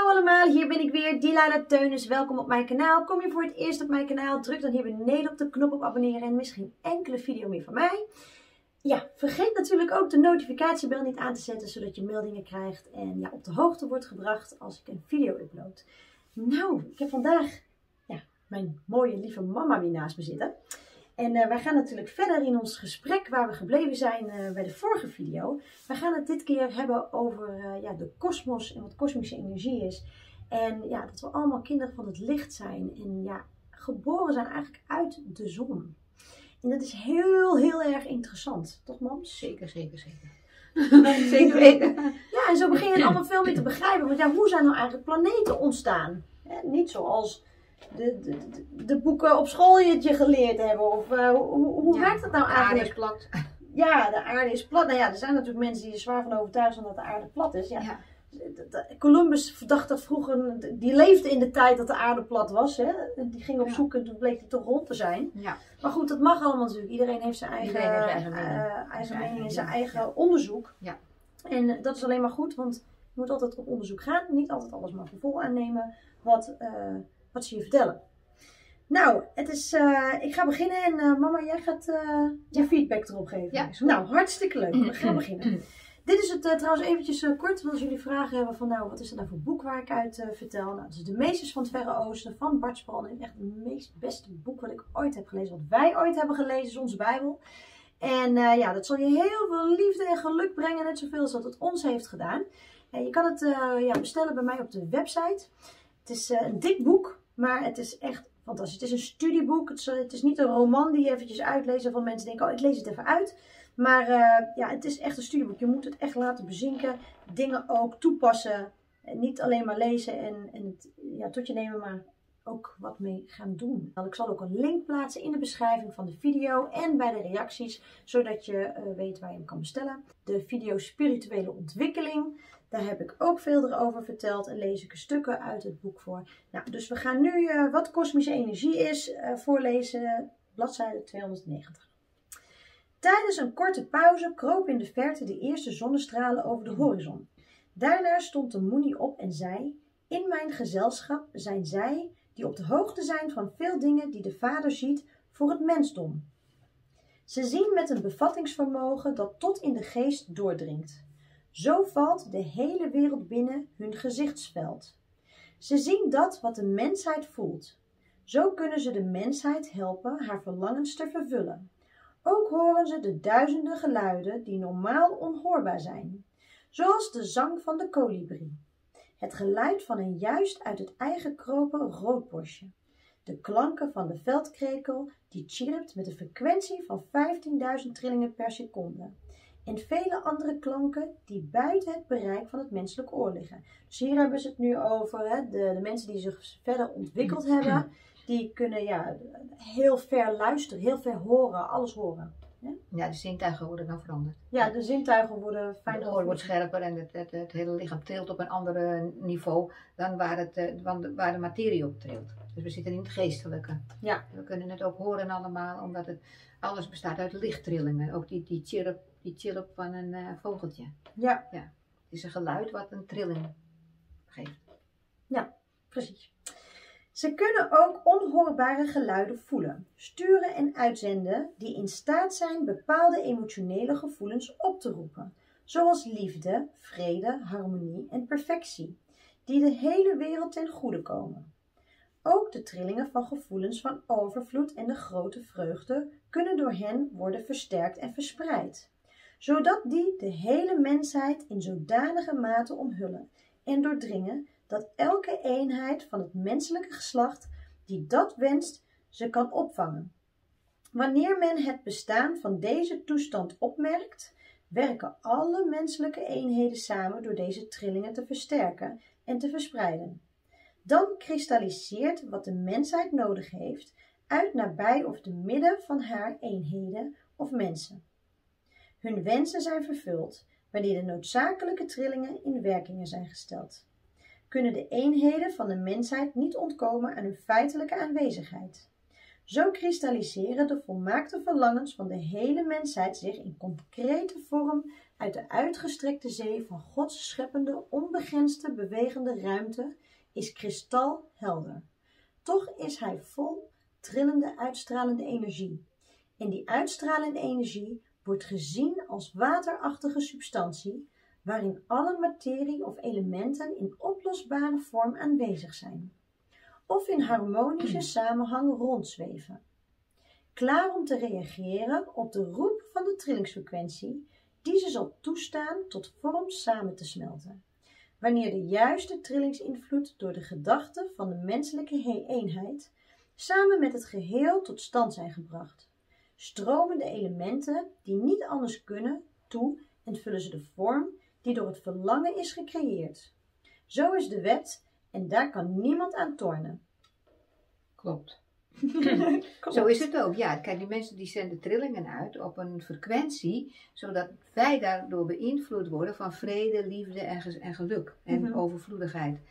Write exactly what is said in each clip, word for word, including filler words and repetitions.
allemaal, hier ben ik weer, Dilayla Teunis. Welkom op mijn kanaal. Kom je voor het eerst op mijn kanaal, druk dan hier beneden op de knop op abonneren en mis geen enkele video meer van mij. Ja, vergeet natuurlijk ook de notificatiebel niet aan te zetten, zodat je meldingen krijgt en ja, op de hoogte wordt gebracht als ik een video upload. Nou, ik heb vandaag ja, mijn mooie lieve mama weer naast me zitten. En uh, wij gaan natuurlijk verder in ons gesprek waar we gebleven zijn uh, bij de vorige video. We gaan het dit keer hebben over uh, ja, de kosmos en wat kosmische energie is. En ja, dat we allemaal kinderen van het licht zijn. En ja, geboren zijn eigenlijk uit de zon. En dat is heel, heel erg interessant. Toch, mam? Zeker, zeker, zeker. Zeker weten. Ja, en zo begin je het allemaal veel meer te begrijpen. Want ja, hoe zijn nou eigenlijk planeten ontstaan? Ja, niet zoals de, de, de, de boeken op school je het je geleerd hebben. Of uh, hoe, hoe Ja, werkt dat nou de aarde eigenlijk? is plat. Ja, de aarde is plat. Nou ja, er zijn natuurlijk mensen die er zwaar van overtuigd zijn dat de aarde plat is. Ja. Ja. Columbus dacht dat vroeger, die leefde in de tijd dat de aarde plat was. Hè? Die ging op Ja. zoek en toen bleek die toch rond te zijn. Ja. Maar goed, dat mag allemaal natuurlijk. Iedereen heeft zijn eigen, Iedereen heeft zijn eigen mening. uh, eigen Zijn mening en eigen zijn mening, eigen ja. onderzoek. Ja. En uh, dat is alleen maar goed, want je moet altijd op onderzoek gaan. Niet altijd alles maar voor vol aannemen wat, uh, wat ze je vertellen. Nou, het is, uh, ik ga beginnen en uh, mama, jij gaat uh, je feedback erop geven. Ja. Nou, hartstikke leuk. We gaan beginnen. Dit is het uh, trouwens eventjes uh, kort, want als jullie vragen hebben van nou, wat is er nou voor boek waar ik uit uh, vertel. Nou, dat is De Meesters van het Verre Oosten van Bart Span. Echt het meest beste boek wat ik ooit heb gelezen. Wat wij ooit hebben gelezen is onze Bijbel. En uh, ja, dat zal je heel veel liefde en geluk brengen, net zoveel als dat het ons heeft gedaan. En je kan het uh, ja, bestellen bij mij op de website. Het is uh, een dik boek, maar het is echt fantastisch. Het is een studieboek. Het is, uh, het is niet een roman die je eventjes uitleest van mensen denken, oh ik lees het even uit. Maar uh, ja, het is echt een studieboek. Je moet het echt laten bezinken. Dingen ook toepassen. En niet alleen maar lezen en, en het ja, tot je nemen, maar ook wat mee gaan doen. Ik zal ook een link plaatsen in de beschrijving van de video en bij de reacties, zodat je uh, weet waar je hem kan bestellen. De video Spirituele Ontwikkeling, daar heb ik ook veel erover verteld en lees ik er stukken uit het boek voor. Nou, dus we gaan nu uh, wat kosmische energie is uh, voorlezen, bladzijde tweehonderdnegentig. Tijdens een korte pauze kroop in de verte de eerste zonnestralen over de horizon. Daarna stond de Moenie op en zei: in mijn gezelschap zijn zij die op de hoogte zijn van veel dingen die de Vader ziet voor het mensdom. Ze zien met een bevattingsvermogen dat tot in de geest doordringt. Zo valt de hele wereld binnen hun gezichtsveld. Ze zien dat wat de mensheid voelt. Zo kunnen ze de mensheid helpen haar verlangens te vervullen. Ook horen ze de duizenden geluiden die normaal onhoorbaar zijn, zoals de zang van de kolibrie, het geluid van een juist uit het ei gekropen roodborstje, de klanken van de veldkrekel die chirpt met een frequentie van vijftienduizend trillingen per seconde en vele andere klanken die buiten het bereik van het menselijk oor liggen. Dus hier hebben ze het nu over hè, de, de mensen die zich verder ontwikkeld hebben. Die kunnen ja, heel ver luisteren, heel ver horen, alles horen. Ja, Ja, de zintuigen worden dan veranderd. ja de zintuigen worden fijner. Het oor wordt scherper en het, het, het hele lichaam trilt op een ander niveau dan waar, het, uh, waar de materie op trilt. Dus we zitten in het geestelijke. Ja. We kunnen het ook horen allemaal, omdat het alles bestaat uit lichttrillingen. Ook die, die, chirp, die chirp van een uh, vogeltje. Ja. Ja. Het is een geluid wat een trilling geeft. Ja, precies. Ze kunnen ook onhoorbare geluiden voelen, sturen en uitzenden die in staat zijn bepaalde emotionele gevoelens op te roepen, zoals liefde, vrede, harmonie en perfectie, die de hele wereld ten goede komen. Ook de trillingen van gevoelens van overvloed en de grote vreugde kunnen door hen worden versterkt en verspreid, zodat die de hele mensheid in zodanige mate omhullen en doordringen dat elke eenheid van het menselijke geslacht die dat wenst, ze kan opvangen. Wanneer men het bestaan van deze toestand opmerkt, werken alle menselijke eenheden samen door deze trillingen te versterken en te verspreiden. Dan kristalliseert wat de mensheid nodig heeft uit nabij of te midden van haar eenheden of mensen. Hun wensen zijn vervuld wanneer de noodzakelijke trillingen in werking zijn gesteld. Kunnen de eenheden van de mensheid niet ontkomen aan hun feitelijke aanwezigheid. Zo kristalliseren de volmaakte verlangens van de hele mensheid zich in concrete vorm uit de uitgestrekte zee van Gods scheppende, onbegrensde, bewegende ruimte, is kristalhelder. Toch is hij vol trillende, uitstralende energie. En die uitstralende energie wordt gezien als waterachtige substantie, waarin alle materie of elementen in oplosbare vorm aanwezig zijn, of in harmonische samenhang rondzweven, klaar om te reageren op de roep van de trillingsfrequentie, die ze zal toestaan tot vorm samen te smelten, wanneer de juiste trillingsinvloed door de gedachte van de menselijke eenheid samen met het geheel tot stand zijn gebracht. Stromen de elementen die niet anders kunnen toe en vullen ze de vorm die door het verlangen is gecreëerd. Zo is de wet en daar kan niemand aan tornen. Klopt. Zo is het ook. Ja, kijk, die mensen die zenden trillingen uit op een frequentie, zodat wij daardoor beïnvloed worden van vrede, liefde en, ge en geluk en mm-hmm. overvloedigheid.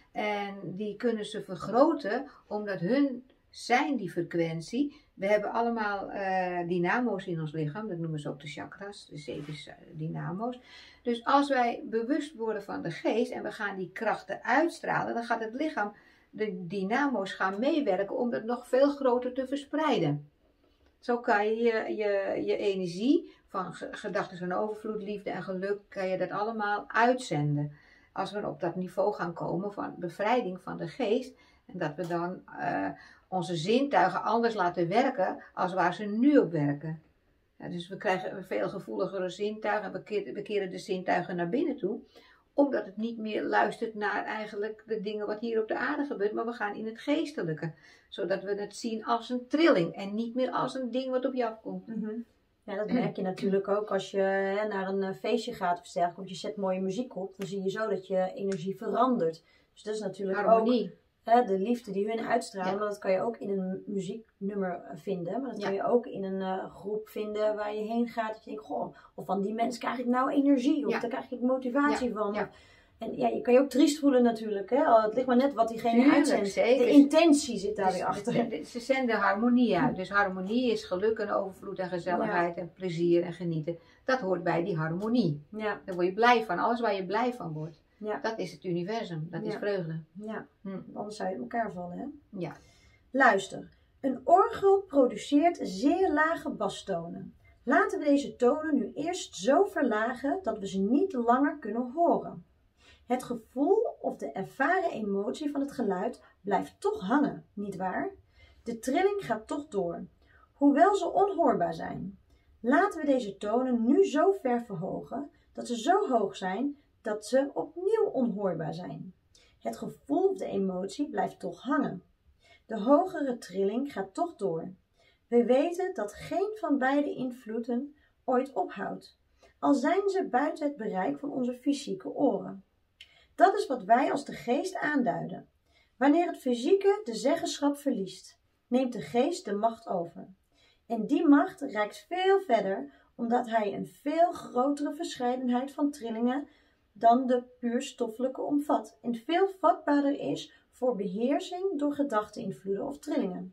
En die kunnen ze vergroten, omdat hun zijn die frequentie. We hebben allemaal uh, dynamo's in ons lichaam, dat noemen ze ook de chakras, de zeven dynamo's. Dus als wij bewust worden van de geest en we gaan die krachten uitstralen, dan gaat het lichaam, de dynamo's gaan meewerken om dat nog veel groter te verspreiden. Zo kan je je, je, je energie van gedachten van overvloed, liefde en geluk, kan je dat allemaal uitzenden. Als we op dat niveau gaan komen van bevrijding van de geest en dat we dan uh, onze zintuigen anders laten werken als waar ze nu op werken. Ja, dus we krijgen een veel gevoeligere zintuigen en we keren, we keren de zintuigen naar binnen toe, omdat het niet meer luistert naar eigenlijk de dingen wat hier op de aarde gebeurt, maar we gaan in het geestelijke, zodat we het zien als een trilling en niet meer als een ding wat op je afkomt. Mm-hmm. Ja, dat merk je natuurlijk ook als je hè, naar een feestje gaat of sterk, of je zet mooie muziek op, dan zie je zo dat je energie verandert. Dus dat is natuurlijk harmonie. Ook hè, de liefde die hun uitstralen, Ja. maar dat kan je ook in een muzieknummer vinden, maar dat kan Ja. je ook in een uh, groep vinden waar je heen gaat, dat je denkt, goh, of van die mensen krijg ik nou energie, of Ja. daar krijg ik motivatie Ja. van. Ja. En ja, je kan je ook triest voelen natuurlijk, hè? Het ligt maar net wat diegene Tuurlijk, uitzendt. zeker. De intentie zit daar Dus weer achter. de- de- Ze zenden harmonie uit. Dus harmonie is geluk en overvloed en gezelligheid en plezier en genieten. Dat hoort bij die harmonie. Ja, Daar word je blij van. Alles waar je blij van wordt. ja, Dat is het universum. Dat is Ja. vreugde. ja. Hm. Anders zou je in elkaar vallen, hè? Ja. Luister, een orgel produceert zeer lage bastonen. Laten we deze tonen nu eerst zo verlagen dat we ze niet langer kunnen horen. Het gevoel of de ervaren emotie van het geluid blijft toch hangen, nietwaar? De trilling gaat toch door, hoewel ze onhoorbaar zijn. Laten we deze tonen nu zo ver verhogen dat ze zo hoog zijn dat ze opnieuw onhoorbaar zijn. Het gevoel of de emotie blijft toch hangen. De hogere trilling gaat toch door. We weten dat geen van beide invloeden ooit ophoudt, al zijn ze buiten het bereik van onze fysieke oren. Dat is wat wij als de geest aanduiden. Wanneer het fysieke de zeggenschap verliest, neemt de geest de macht over. En die macht reikt veel verder, omdat hij een veel grotere verscheidenheid van trillingen dan de puur stoffelijke omvat en veel vatbaarder is voor beheersing door gedachteinvloeden of trillingen.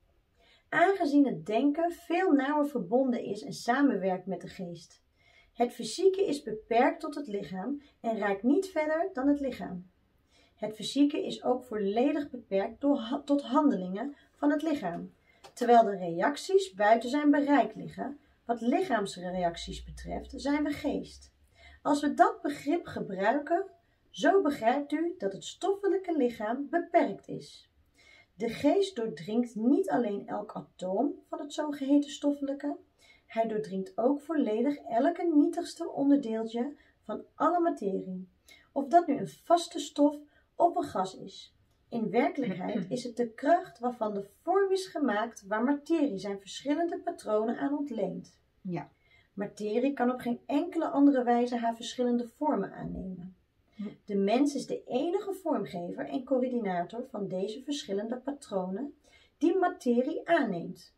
Aangezien het denken veel nauwer verbonden is en samenwerkt met de geest. Het fysieke is beperkt tot het lichaam en reikt niet verder dan het lichaam. Het fysieke is ook volledig beperkt door, tot handelingen van het lichaam, terwijl de reacties buiten zijn bereik liggen. Wat lichaamsreacties betreft, zijn we geest. Als we dat begrip gebruiken, zo begrijpt u dat het stoffelijke lichaam beperkt is. De geest doordringt niet alleen elk atoom van het zogeheten stoffelijke, hij doordringt ook volledig elke nietigste onderdeeltje van alle materie, of dat nu een vaste stof of een gas is. In werkelijkheid is het de kracht waarvan de vorm is gemaakt waar materie zijn verschillende patronen aan ontleent. Ja. Materie kan op geen enkele andere wijze haar verschillende vormen aannemen. De mens is de enige vormgever en coördinator van deze verschillende patronen die materie aanneemt.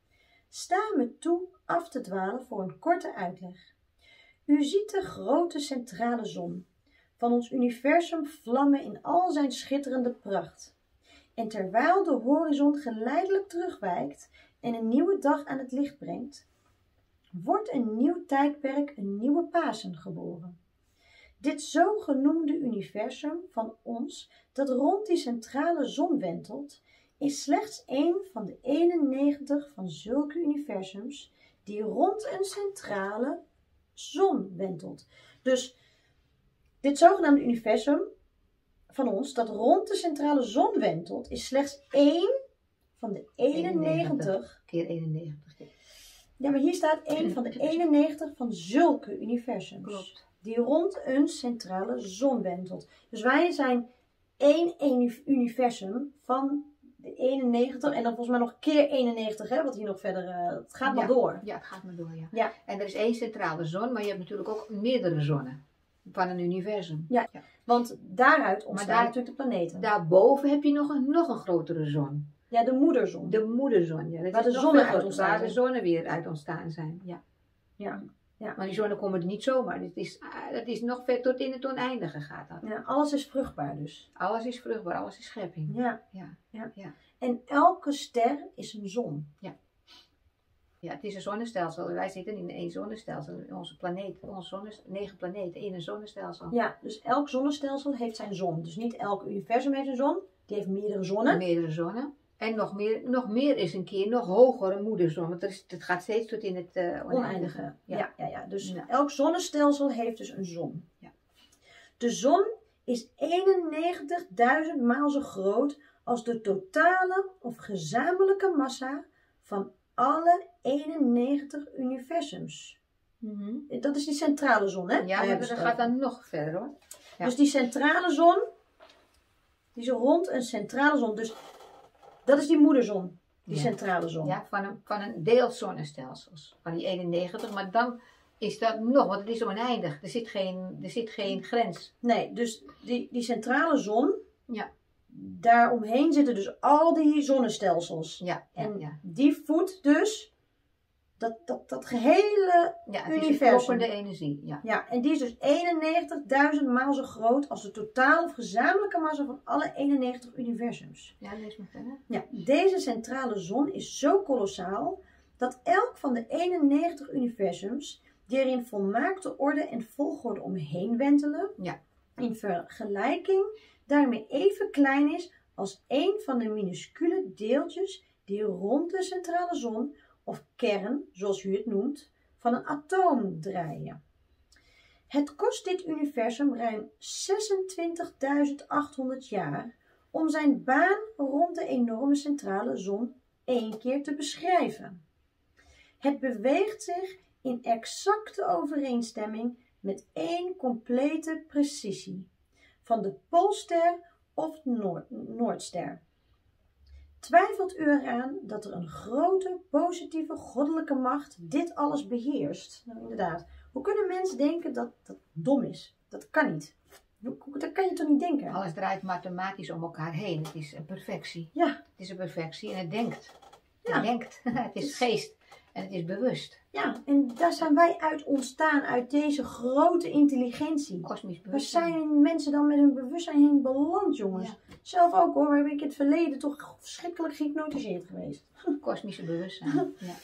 Sta me toe af te dwalen voor een korte uitleg. U ziet de grote centrale zon van ons universum vlammen in al zijn schitterende pracht. En terwijl de horizon geleidelijk terugwijkt en een nieuwe dag aan het licht brengt, wordt een nieuw tijdperk, een nieuwe Pasen geboren. Dit zogenoemde universum van ons, dat rond die centrale zon wentelt, is slechts één van de eenennegentig van zulke universums die rond een centrale zon wentelt. Dus dit zogenaamde universum van ons, dat rond de centrale zon wentelt, is slechts één van de eenennegentig. Keer eenennegentig. Ja, maar hier staat één van de eenennegentig van zulke universums. Klopt. Die rond een centrale zon wentelt. Dus wij zijn één, één universum van de eenennegentig. En dan volgens mij nog keer eenennegentig, hè, wat hier nog verder... Uh, het gaat maar ja, door. Ja, het gaat maar door, ja. Ja. En er is één centrale zon, maar je hebt natuurlijk ook meerdere zonnen van een universum. Ja, ja. Want daaruit ontstaan daar, natuurlijk de planeten. Daarboven heb je nog een, nog een grotere zon. Ja, de moederzon. De moederzon, ja. Dat waar is de nog zonnen veel uit groter, ontstaan waar zijn. de zonnen weer uit ontstaan zijn, ja. Ja. Ja. Maar die zonnen komen er niet zomaar. Het is, het is nog ver tot in het oneindige gaat dat. Ja, alles is vruchtbaar dus. Alles is vruchtbaar, alles is schepping. Ja. Ja. Ja. Ja. En elke ster is een zon. Ja. Ja, het is een zonnestelsel. Wij zitten in één zonnestelsel. Onze planeet, onze zonnestelsel, negen planeten in een zonnestelsel. Ja, dus elk zonnestelsel heeft zijn zon. Dus niet elk universum heeft een zon. Die heeft meerdere zonnen. Meerdere zonnen. En nog meer, nog meer is een keer nog hoger een moederzon. Want er is, het gaat steeds tot in het uh, oneindige. Oneindige. Ja. Ja, ja, ja. Dus ja. elk zonnestelsel heeft dus een zon. Ja. De zon is eenennegentigduizend maal zo groot als de totale of gezamenlijke massa van alle eenennegentig universums. Mm-hmm. Dat is die centrale zon, hè? Ja, maar dat gaat dan nog verder, hoor. Ja. Dus die centrale zon, die zo rond een centrale zon, dus dat is die moederzon, die ja. centrale zon. Ja, van een, van een deel zonnestelsels, van die eenennegentig, maar dan is dat nog, want het is oneindig, er zit geen, er zit geen grens. Nee, dus die, die centrale zon, ja. daaromheen zitten dus al die zonnestelsels. Ja, ja, en ja. die voedt dus dat, dat, dat gehele ja, het universum. Is de energie, ja. Ja, en die is dus eenennegentigduizend maal zo groot als de totale of gezamenlijke massa van alle eenennegentig universums. Ja, lees maar verder. Ja, deze centrale zon is zo kolossaal dat elk van de eenennegentig universums die er in volmaakte orde en volgorde omheen wentelen, ja. in vergelijking daarmee even klein is als één van de minuscule deeltjes die rond de centrale zon, of kern, zoals u het noemt, van een atoom draaien. Het kost dit universum ruim zesentwintigduizend achthonderd jaar om zijn baan rond de enorme centrale zon één keer te beschrijven. Het beweegt zich in exacte overeenstemming met één complete precisie, van de Poolster of Noord Noordster. Twijfelt u eraan dat er een grote, positieve, goddelijke macht dit alles beheerst? Nou, inderdaad. Hoe kunnen mensen denken dat dat dom is? Dat kan niet. Dat kan je toch niet denken? Alles draait mathematisch om elkaar heen. Het is een perfectie. Ja. Het is een perfectie en het denkt. Het Ja. denkt. Het is geest. En het is bewust. Ja, en daar zijn wij uit ontstaan, uit deze grote intelligentie. Kosmisch Waar bewustzijn. zijn mensen dan met hun bewustzijn heen beland, jongens? Ja. Zelf ook hoor, waar ben ik in het verleden toch verschrikkelijk gehypnotiseerd geweest. Kosmische bewustzijn. Ja.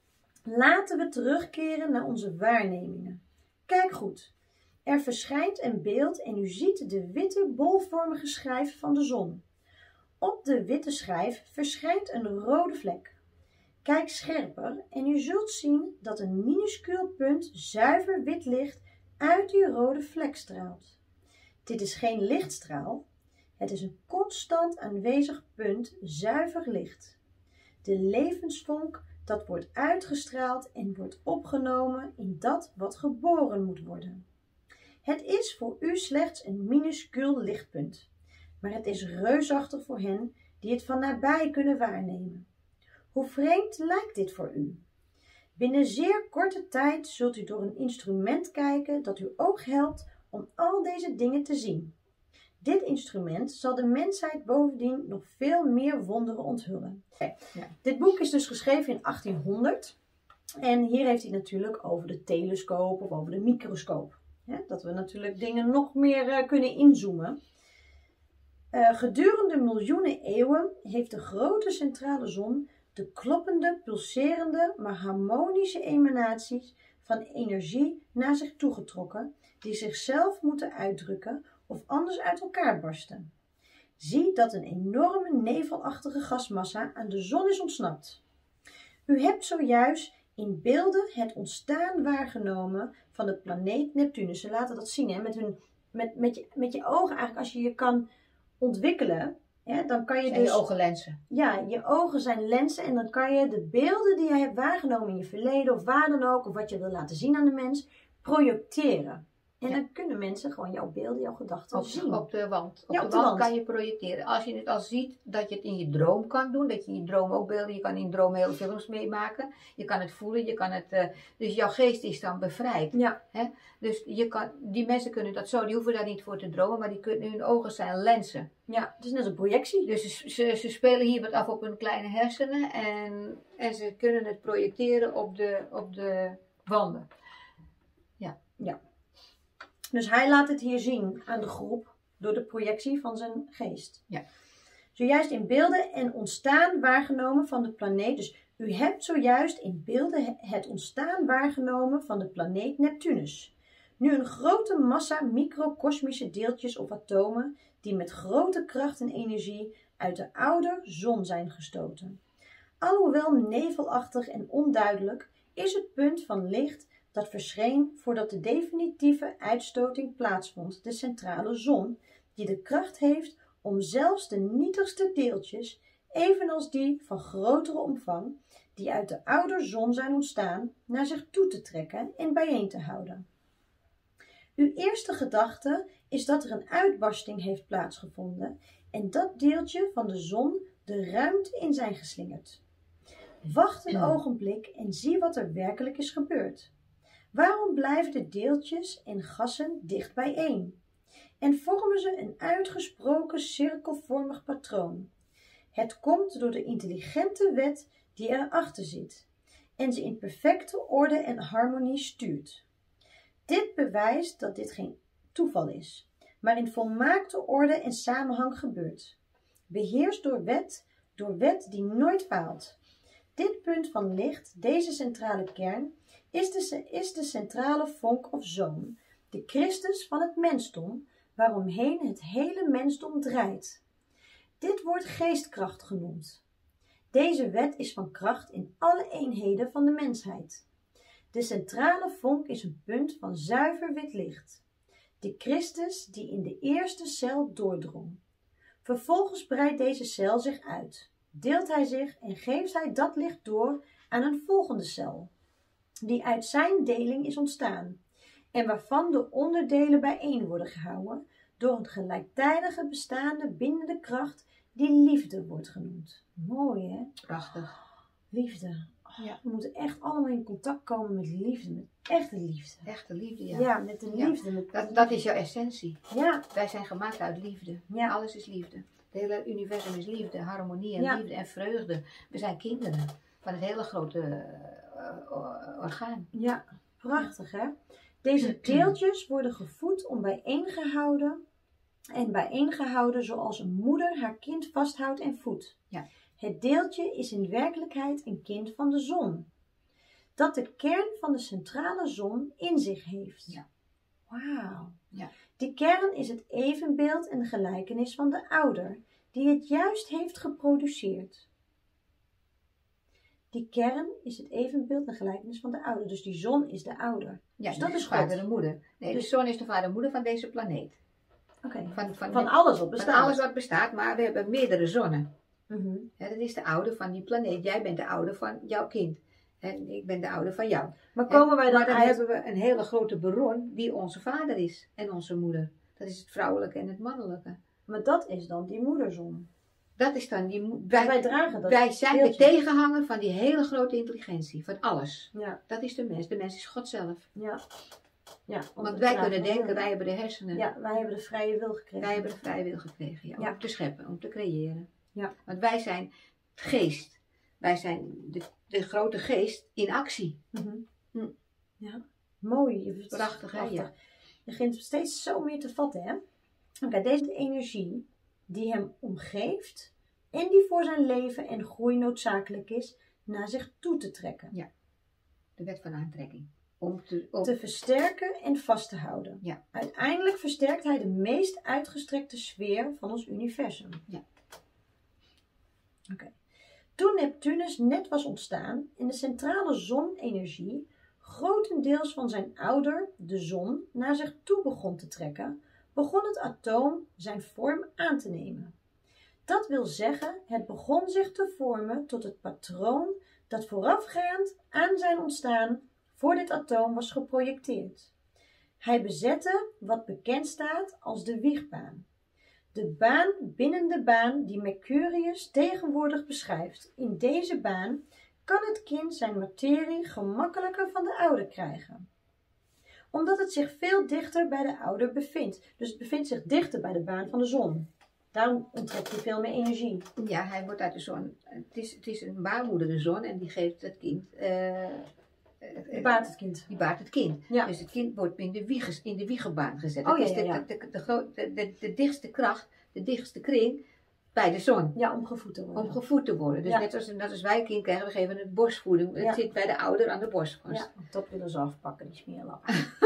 Laten we terugkeren naar onze waarnemingen. Kijk goed. Er verschijnt een beeld en u ziet de witte bolvormige schijf van de zon. Op de witte schijf verschijnt een rode vlek. Kijk scherper en u zult zien dat een minuscuul punt zuiver wit licht uit die rode vlek straalt. Dit is geen lichtstraal, het is een constant aanwezig punt zuiver licht. De levensvonk dat wordt uitgestraald en wordt opgenomen in dat wat geboren moet worden. Het is voor u slechts een minuscuul lichtpunt, maar het is reusachtig voor hen die het van nabij kunnen waarnemen. Hoe vreemd lijkt dit voor u? Binnen zeer korte tijd zult u door een instrument kijken dat uw oog helpt om al deze dingen te zien. Dit instrument zal de mensheid bovendien nog veel meer wonderen onthullen. Ja. Dit boek is dus geschreven in achttienhonderd en hier heeft hij natuurlijk over de telescoop of over de microscoop. Ja, dat we natuurlijk dingen nog meer uh, kunnen inzoomen. Uh, gedurende miljoenen eeuwen heeft de grote centrale zon de kloppende, pulserende, maar harmonische emanaties van energie naar zich toegetrokken, die zichzelf moeten uitdrukken of anders uit elkaar barsten. Zie dat een enorme nevelachtige gasmassa aan de zon is ontsnapt. U hebt zojuist in beelden het ontstaan waargenomen van de planeet Neptunus. Ze laten dat zien, hè? Met, hun, met, met, je, met je ogen eigenlijk, als je je kan ontwikkelen, hè, dan kan je zijn dus... je ogen lenzen. Ja, je ogen zijn lenzen en dan kan je de beelden die je hebt waargenomen in je verleden of waar dan ook, of wat je wil laten zien aan de mens, projecteren. En ja. dan kunnen mensen gewoon jouw beelden, jouw gedachten op, zien. Op de wand. Op, ja, de, op de wand, wand kan je projecteren. Als je het al ziet dat je het in je droom kan doen. Dat je in je droom ook beelden. Je kan in je droom hele films meemaken. Je kan het voelen. Je kan het, uh, dus jouw geest is dan bevrijd. Ja. Hè? Dus je kan, die mensen kunnen dat zo. Die hoeven daar niet voor te dromen. Maar die kunnen, hun ogen zijn lenzen. Ja, het is net een projectie. Dus ze, ze, ze spelen hier wat af op hun kleine hersenen. En, en ze kunnen het projecteren op de, op de wanden. Ja. Ja. Dus hij laat het hier zien aan de groep door de projectie van zijn geest. Ja. Zojuist in beelden en ontstaan waargenomen van de planeet. Dus u hebt zojuist in beelden het ontstaan waargenomen van de planeet Neptunus. Nu een grote massa microkosmische deeltjes of atomen die met grote kracht en energie uit de oude zon zijn gestoten. Alhoewel nevelachtig en onduidelijk is het punt van licht dat verscheen voordat de definitieve uitstoting plaatsvond, de centrale zon, die de kracht heeft om zelfs de nietigste deeltjes, evenals die van grotere omvang, die uit de oude zon zijn ontstaan, naar zich toe te trekken en bijeen te houden. Uw eerste gedachte is dat er een uitbarsting heeft plaatsgevonden en dat deeltje van de zon de ruimte in zijn geslingerd. Wacht een ogenblik en zie wat er werkelijk is gebeurd. Waarom blijven de deeltjes en gassen dicht bijeen? En vormen ze een uitgesproken cirkelvormig patroon? Het komt door de intelligente wet die erachter zit en ze in perfecte orde en harmonie stuurt. Dit bewijst dat dit geen toeval is, maar in volmaakte orde en samenhang gebeurt. Beheerst door wet, door wet die nooit faalt. Dit punt van licht, deze centrale kern, is de, is de centrale vonk of zoon, de Christus van het mensdom, waaromheen het hele mensdom draait. Dit wordt geestkracht genoemd. Deze wet is van kracht in alle eenheden van de mensheid. De centrale vonk is een punt van zuiver wit licht. De Christus die in de eerste cel doordrong. Vervolgens breidt deze cel zich uit, deelt hij zich en geeft hij dat licht door aan een volgende cel, die uit zijn deling is ontstaan, en waarvan de onderdelen bijeen worden gehouden door een gelijktijdige bestaande bindende kracht die liefde wordt genoemd. Mooi, hè? Prachtig. Liefde. Oh, ja. We moeten echt allemaal in contact komen met liefde, met echte liefde. Echte liefde, ja. Ja, met de liefde. Ja. Met de dat, liefde. dat is jouw essentie. Ja. Wij zijn gemaakt uit liefde. Ja. Alles is liefde. Het hele universum is liefde, harmonie en ja. liefde en vreugde. We zijn kinderen van het hele grote uh, orgaan. Ja, prachtig, hè? Deze deeltjes worden gevoed om bijeengehouden en bijeengehouden zoals een moeder haar kind vasthoudt en voedt. Ja. Het deeltje is in werkelijkheid een kind van de zon, dat de kern van de centrale zon in zich heeft. Ja. Wauw. Ja. Die kern is het evenbeeld en de gelijkenis van de ouder, die het juist heeft geproduceerd. Die kern is het evenbeeld en gelijkenis van de ouder. Dus die zon is de ouder. Ja, dus dat dus is vader God. en moeder. Nee, Dus- de zon is de vader en moeder van deze planeet. Oké. Van, van, Van alles wat bestaat. van alles wat bestaat, maar we hebben meerdere zonnen. Mhm. Ja, dat is de ouder van die planeet. Jij bent de ouder van jouw kind. En ik ben de ouder van jou. Maar komen wij dan maar dan uit... hebben we een hele grote bron die onze vader is en onze moeder. Dat is het vrouwelijke en het mannelijke. Maar dat is dan die moederzon. Dat is dan die mo- En wij, wij dragen dat. wij zijn deeltje. de tegenhanger van die hele grote intelligentie, van alles. Ja, Dat is de mens. De mens is God zelf. ja. Ja, Want we wij dragen kunnen dat. denken, wij hebben de hersenen. Ja, wij hebben de vrije wil gekregen. Wij hebben de vrije wil gekregen ja, om Ja. te scheppen, om te creëren. Ja. Want wij zijn geest. Wij zijn de, de grote geest in actie. Mhm. Hm. Ja, mooi. Je- Prachtig, hè? Ja. Je begint steeds zo meer te vatten, hè? Oké, deze energie die hem omgeeft en die voor zijn leven en groei noodzakelijk is, naar zich toe te trekken. Ja, de wet van aantrekking. Om te, om... te versterken en vast te houden. Ja. Uiteindelijk versterkt hij de meest uitgestrekte sfeer van ons universum. Ja. Oké. Okay. Toen Neptunus net was ontstaan en de centrale zonenergie grotendeels van zijn ouder, de zon, naar zich toe begon te trekken, begon het atoom zijn vorm aan te nemen. Dat wil zeggen, het begon zich te vormen tot het patroon dat voorafgaand aan zijn ontstaan voor dit atoom was geprojecteerd. Hij bezette wat bekend staat als de wiegbaan. De baan binnen de baan die Mercurius tegenwoordig beschrijft. In deze baan kan het kind zijn materie gemakkelijker van de ouder krijgen. Omdat het zich veel dichter bij de ouder bevindt. Dus het bevindt zich dichter bij de baan van de zon. Daarom onttrekt hij veel meer energie. Ja, hij wordt uit de zon. Het is, het is een baarmoeder, de zon, en die geeft het kind... Uh, die baart het kind. Die baart het kind. Ja. Dus het kind wordt in de, wieges, in de wiegenbaan gezet. Oh, dat ja, is de, ja, ja. de, de, de, de, de, de dichtste kracht, de dichtste kring bij de zon. Ja, om gevoed te worden. Om gevoed te worden. Dus ja. net als, net als wij een kind krijgen, we geven het borstvoeding. Het ja. zit bij de ouder aan de borstkorst. Ja, dat willen ze afpakken, die smeerlap.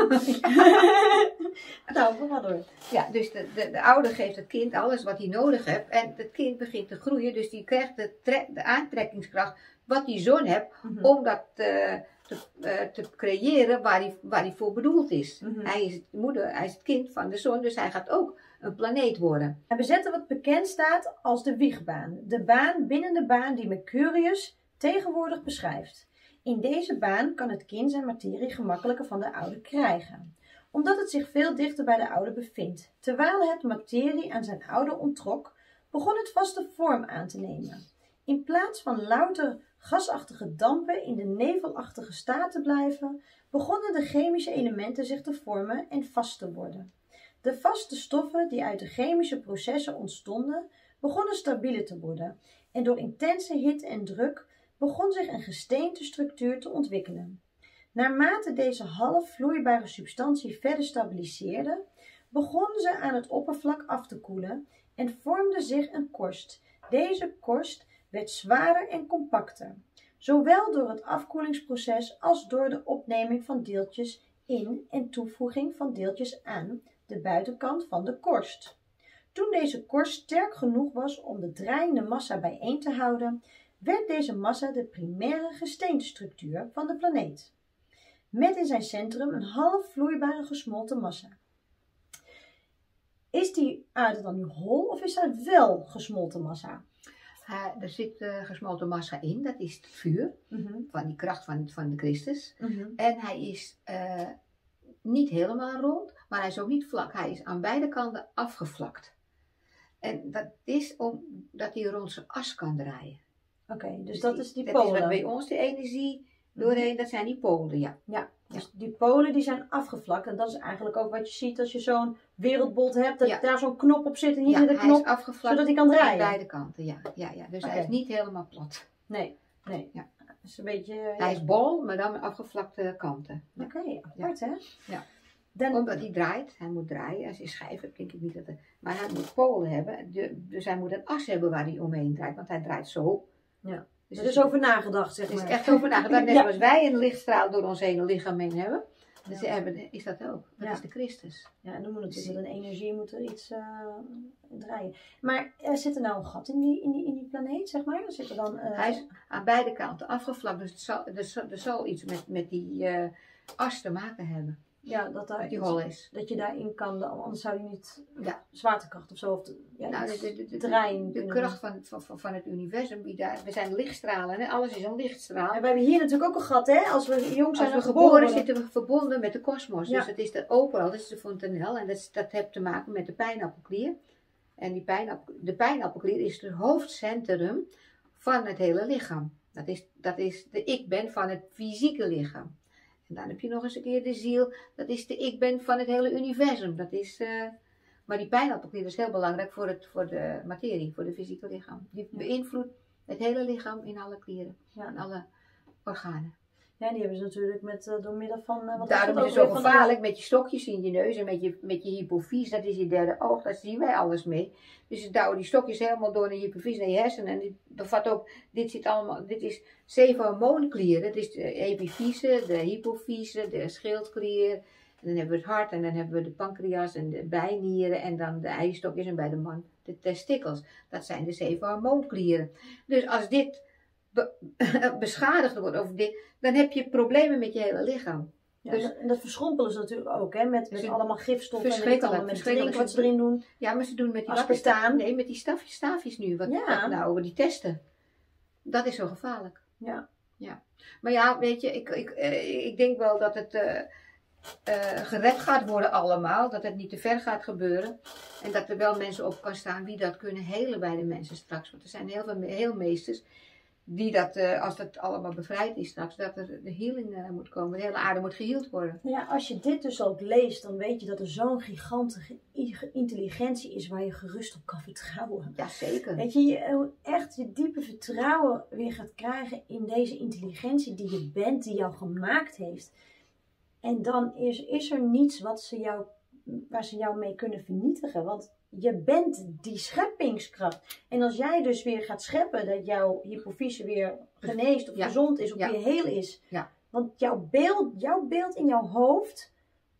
Nou, we gaan door. Ja, dus de, de, de ouder geeft het kind alles wat hij nodig heeft. En het kind begint te groeien. Dus die krijgt de, tre, de aantrekkingskracht wat die zon heeft. Mm-hmm. Om dat uh, te, uh, te creëren waar hij, waar hij voor bedoeld is. Mm-hmm. Hij is het moeder, hij is het kind van de zon. Dus hij gaat ook een planeet worden. Hij bezette wat bekend staat als de wiegbaan. De baan binnen de baan die Mercurius tegenwoordig beschrijft. In deze baan kan het kind zijn materie gemakkelijker van de ouder krijgen. Omdat het zich veel dichter bij de ouder bevindt. Terwijl het materie aan zijn ouder onttrok, begon het vaste vorm aan te nemen. In plaats van louter gasachtige dampen in de nevelachtige staat te blijven, begonnen de chemische elementen zich te vormen en vast te worden. De vaste stoffen die uit de chemische processen ontstonden, begonnen stabieler te worden en door intense hitte en druk begon zich een gesteentestructuur te ontwikkelen. Naarmate deze half vloeibare substantie verder stabiliseerde, begon ze aan het oppervlak af te koelen en vormde zich een korst. Deze korst werd zwaarder en compacter, zowel door het afkoelingsproces als door de opneming van deeltjes in en toevoeging van deeltjes aan de buitenkant van de korst. Toen deze korst sterk genoeg was om de draaiende massa bijeen te houden, werd deze massa de primaire gesteentestructuur van de planeet, met in zijn centrum een half vloeibare gesmolten massa. Is die aarde dan nu hol of is daar wel gesmolten massa? Uh, er zit uh, gesmolten massa in, dat is het vuur, mm-hmm. van die kracht van, van de Christus. Mm-hmm. En hij is uh, niet helemaal rond, maar hij is ook niet vlak. Hij is aan beide kanten afgevlakt. En dat is omdat hij rond zijn as kan draaien. Oké, okay, dus, dus dat die, is die dat polen. is wat bij ons de energie doorheen, mm-hmm. dat zijn die polen, ja. Ja, dus ja. Die polen die zijn afgevlakt. En dat is eigenlijk ook wat je ziet als je zo'n wereldbol hebt, dat ja. daar zo'n knop op zit en hier ja, zit een knop, hij is afgevlakt zodat hij kan draaien. Aan beide kanten, ja. ja, ja. Dus okay. Hij is niet helemaal plat. Nee, nee. Ja. Is een beetje, hij ja. is bol, maar dan met afgevlakte kanten. Ja. Oké, okay, apart ja. hè? Ja. Dan, Omdat hij draait, hij moet draaien. Als hij schijf hebt, denk ik niet dat hij... Maar hij moet polen hebben, dus hij moet een as hebben waar hij omheen draait, want hij draait zo. Ja. Dus er is over nagedacht, zeg maar. Er is echt over nagedacht. Net ja. zoals wij een lichtstraal door ons hele lichaam heen hebben. Dus ja. hebben, is dat ook. Dat ja. is de Christus. Ja, en dan moet natuurlijk een energie moet er iets uh, draaien. Maar uh, zit er nou een gat in die, in die, in die planeet, zeg maar? Zit er dan, uh... Hij is aan beide kanten afgevlakt. Dus het zal, er, zal, er zal iets met, met die uh, as te maken hebben. Ja, dat, daar die hol is. Dat je daarin kan, anders zou je niet ja. zwaartekracht of zo, of de, ja, nou, de, de, de, de, draaien de, de kracht van, van, van het universum, die daar, we zijn lichtstralen, hè? Alles is een lichtstraal. En we hebben hier natuurlijk ook een gat, hè? Als we jong zijn Als we geboren, geboren zitten we verbonden met de kosmos. Ja. Dus het is de overal, dat is de fontanel en dat, is, dat heeft te maken met de pijnappelklier. En die pijnappel, de pijnappelklier is het hoofdcentrum van het hele lichaam. Dat is, dat is de ik ben van het fysieke lichaam. En dan heb je nog eens een keer de ziel. Dat is de ik ben van het hele universum. Dat is, uh, maar die pijnappelklier is heel belangrijk voor, het, voor de materie, voor het fysieke lichaam. Die ja. beïnvloedt het hele lichaam in alle klieren, ja. in alle organen. Ja, die hebben ze natuurlijk met, uh, door middel van... Uh, wat Daarom is het zo gevaarlijk met je stokjes in je neus en met je, met je hypofyse, dat is je derde oog, daar zien wij alles mee. Dus ze douwen die stokjes helemaal door naar je hypofyse, naar je hersenen. En dit bevat ook, dit zit allemaal, dit is zeven hormoonklieren. Het is de epifyse, de hypofyse, de schildklier. En dan hebben we het hart en dan hebben we de pancreas en de bijnieren en dan de eierstokjes en bij de man de testikels. Dat zijn de zeven hormoonklieren. Dus als dit be beschadigd wordt, of dit, dan heb je problemen met je hele lichaam. Ja, dus, en dat verschrompelen ze natuurlijk ook, hè, met, met allemaal gifstoffen en met, allemaal met drinken wat ze doen, erin doen. Ja, maar ze doen met die aspartaan. Nee, met die stafjes, staafjes nu, wat, ja. wat nou, die testen. Dat is zo gevaarlijk. Ja. Ja. Maar ja, weet je, ik, ik, ik denk wel dat het uh, uh, gered gaat worden allemaal, dat het niet te ver gaat gebeuren. En dat er wel mensen op kan staan wie dat kunnen helen bij de mensen straks. Want er zijn heel veel heelmeesters die dat, uh, als dat allemaal bevrijd is straks, dat er de healing uh, moet komen. De hele aarde moet geheeld worden. Ja, als je dit dus ook leest, dan weet je dat er zo'n gigantische intelligentie is waar je gerust op kan vertrouwen. Jazeker. Weet je, je echt je diepe vertrouwen weer gaat krijgen in deze intelligentie die je bent, die jou gemaakt heeft. En dan is, is er niets wat ze jou, waar ze jou mee kunnen vernietigen. Want je bent die scheppingskracht. En als jij dus weer gaat scheppen, dat jouw hypofyse weer geneest of ja. gezond is of ja. weer heel is. Ja. Want jouw beeld, jouw beeld in jouw hoofd,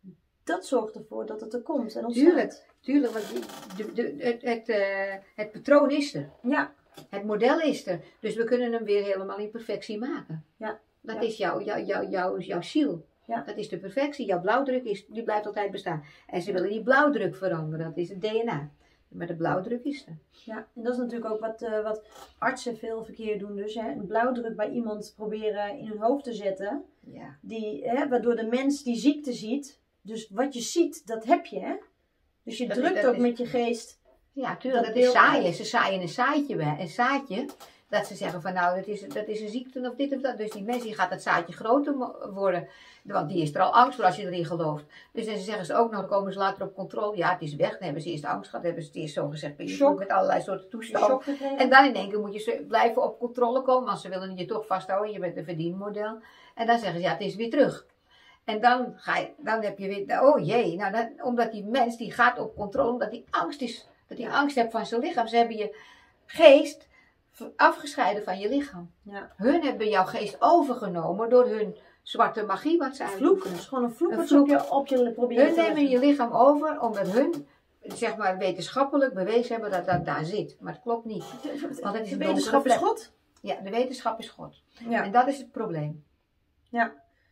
dat zorgt ervoor dat het er komt en ontstaat. Tuurlijk, tuurlijk, want de, de, het, het, uh, het patroon is er. Ja. Het model is er. Dus we kunnen hem weer helemaal in perfectie maken. Ja. Dat ja. is jouw, jouw, jouw, jouw, jouw ziel. Ja. Dat is de perfectie. Jouw blauwdruk is, die blijft altijd bestaan. En ze willen die blauwdruk veranderen. Dat is het D N A. Maar de blauwdruk is er. Ja, en dat is natuurlijk ook wat, uh, wat artsen veel verkeerd doen. Dus hè, een blauwdruk bij iemand proberen in hun hoofd te zetten. Ja. Die, hè, waardoor de mens die ziekte ziet. Dus wat je ziet, dat heb je. Hè? Dus je dat drukt is, ook is, met je geest. Ja, tuurlijk. Dat, dat is zaaien. Ze zaaien een zaadje, een zaadje. Dat ze zeggen van nou, dat is, dat is een ziekte of dit of dat. Dus die mensen die gaat dat zaadje groter worden. Want die is er al angst voor als je erin gelooft. Dus dan zeggen ze ook nog, dan komen ze later op controle. Ja, het is weg. Dan hebben ze eerst angst gehad. Dan hebben ze het eerst zo gezegd. Shock. Met allerlei soorten toestanden. En dan in één keer moet je ze blijven op controle komen. Want ze willen je toch vasthouden. Je bent een verdienmodel. En dan zeggen ze ja, het is weer terug. En dan, ga je, dan heb je weer, oh jee. Nou, dan, omdat die mens die gaat op controle. Omdat die angst is. Dat die angst hebt van zijn lichaam. Ze hebben je geest afgescheiden van je lichaam. Ja. Hun hebben jouw geest overgenomen door hun zwarte magie wat ze vloek. Het is gewoon een vloek wat ze op je, op je proberen hun te nemen leggen. Je lichaam over omdat hun, zeg maar, wetenschappelijk bewezen hebben dat dat daar zit. Maar dat klopt niet. Want het is de wetenschap is God? Ja, de wetenschap is God. Ja. En dat is het probleem. Ja.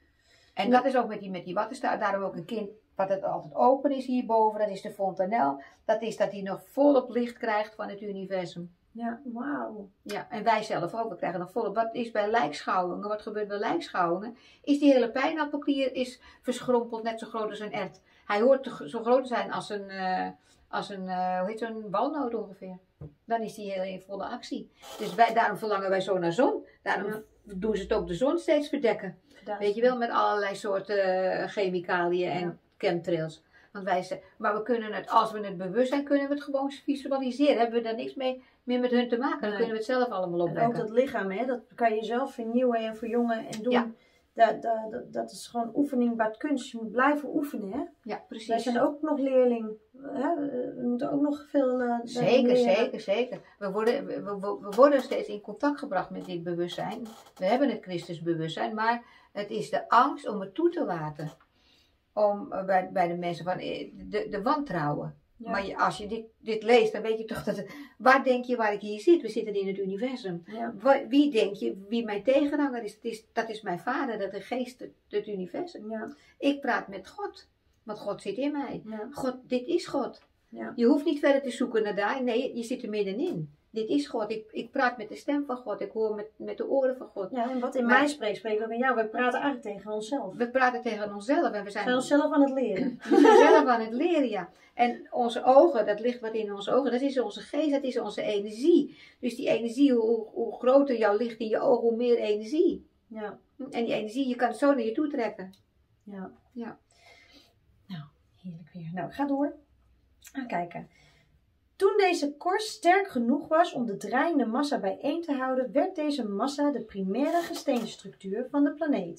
En dat is ook met die, met die wattenstaaf. Daarom ook een kind wat het altijd open is hierboven. Dat is de fontanel. Dat is dat hij nog volop licht krijgt van het universum. Ja, wauw. Ja, en wij zelf ook. We krijgen nog volop. Wat is bij lijkschouwingen? Wat gebeurt bij lijkschouwingen? Is die hele pijnappelklier is verschrompeld net zo groot als een ert. Hij hoort te, zo groot te zijn als een, uh, als een uh, hoe heet zo'n walnoot ongeveer. Dan is die heel in volle actie. Dus wij, daarom verlangen wij zo naar zon. Daarom ja. doen ze het ook de zon steeds verdekken. Dat Weet je wel, met allerlei soorten uh, chemicaliën en ja. chemtrails. Want wij zeggen, maar we kunnen het, als we het bewust zijn, kunnen we het gewoon visualiseren. Hebben we daar niks mee, meer met hun te maken. Dan nee. kunnen we het zelf allemaal opwekken. En ook dat lichaam, hè, dat kan je zelf vernieuwen en verjongen en doen. Ja. Dat, dat, dat, dat is gewoon oefening baart kunst. Je moet blijven oefenen, hè. Ja, precies. Wij zijn ook nog leerling. Hè? We moeten ook nog veel uh, Zeker, leren. zeker, zeker. We worden, we, we, we worden steeds in contact gebracht met dit bewustzijn. We hebben het Christusbewustzijn, maar het is de angst om het toe te laten. Om, uh, bij, bij de mensen van de, de wantrouwen. Ja. Maar je, als je dit, dit leest, dan weet je toch dat het, waar denk je waar ik hier zit? We zitten in het universum. Ja. Waar, wie denk je, wie mijn tegenhanger is? Dat is, dat is mijn vader, dat is de geest, het, het universum. Ja. Ik praat met God, want God zit in mij. Ja. God, dit is God. Ja. Je hoeft niet verder te zoeken naar daar, nee, je zit er middenin. Dit is God. Ik, ik praat met de stem van God. Ik hoor met, met de oren van God. Ja, en wat in maar, mij spreekt, spreekt ook in jou. We praten eigenlijk tegen onszelf. We praten tegen onszelf. En we zijn, zijn onszelf aan het leren. We zijn zelf aan het leren, ja. En onze ogen, dat licht wat in onze ogen, dat is onze geest, dat is onze energie. Dus die energie, hoe, hoe groter jouw licht in je ogen, hoe meer energie. Ja. En die energie, je kan het zo naar je toe trekken. Ja. Ja. Nou, heerlijk weer. Nou, ik ga door. Gaan kijken. Toen deze korst sterk genoeg was om de draaiende massa bijeen te houden, werd deze massa de primaire gesteenstructuur van de planeet.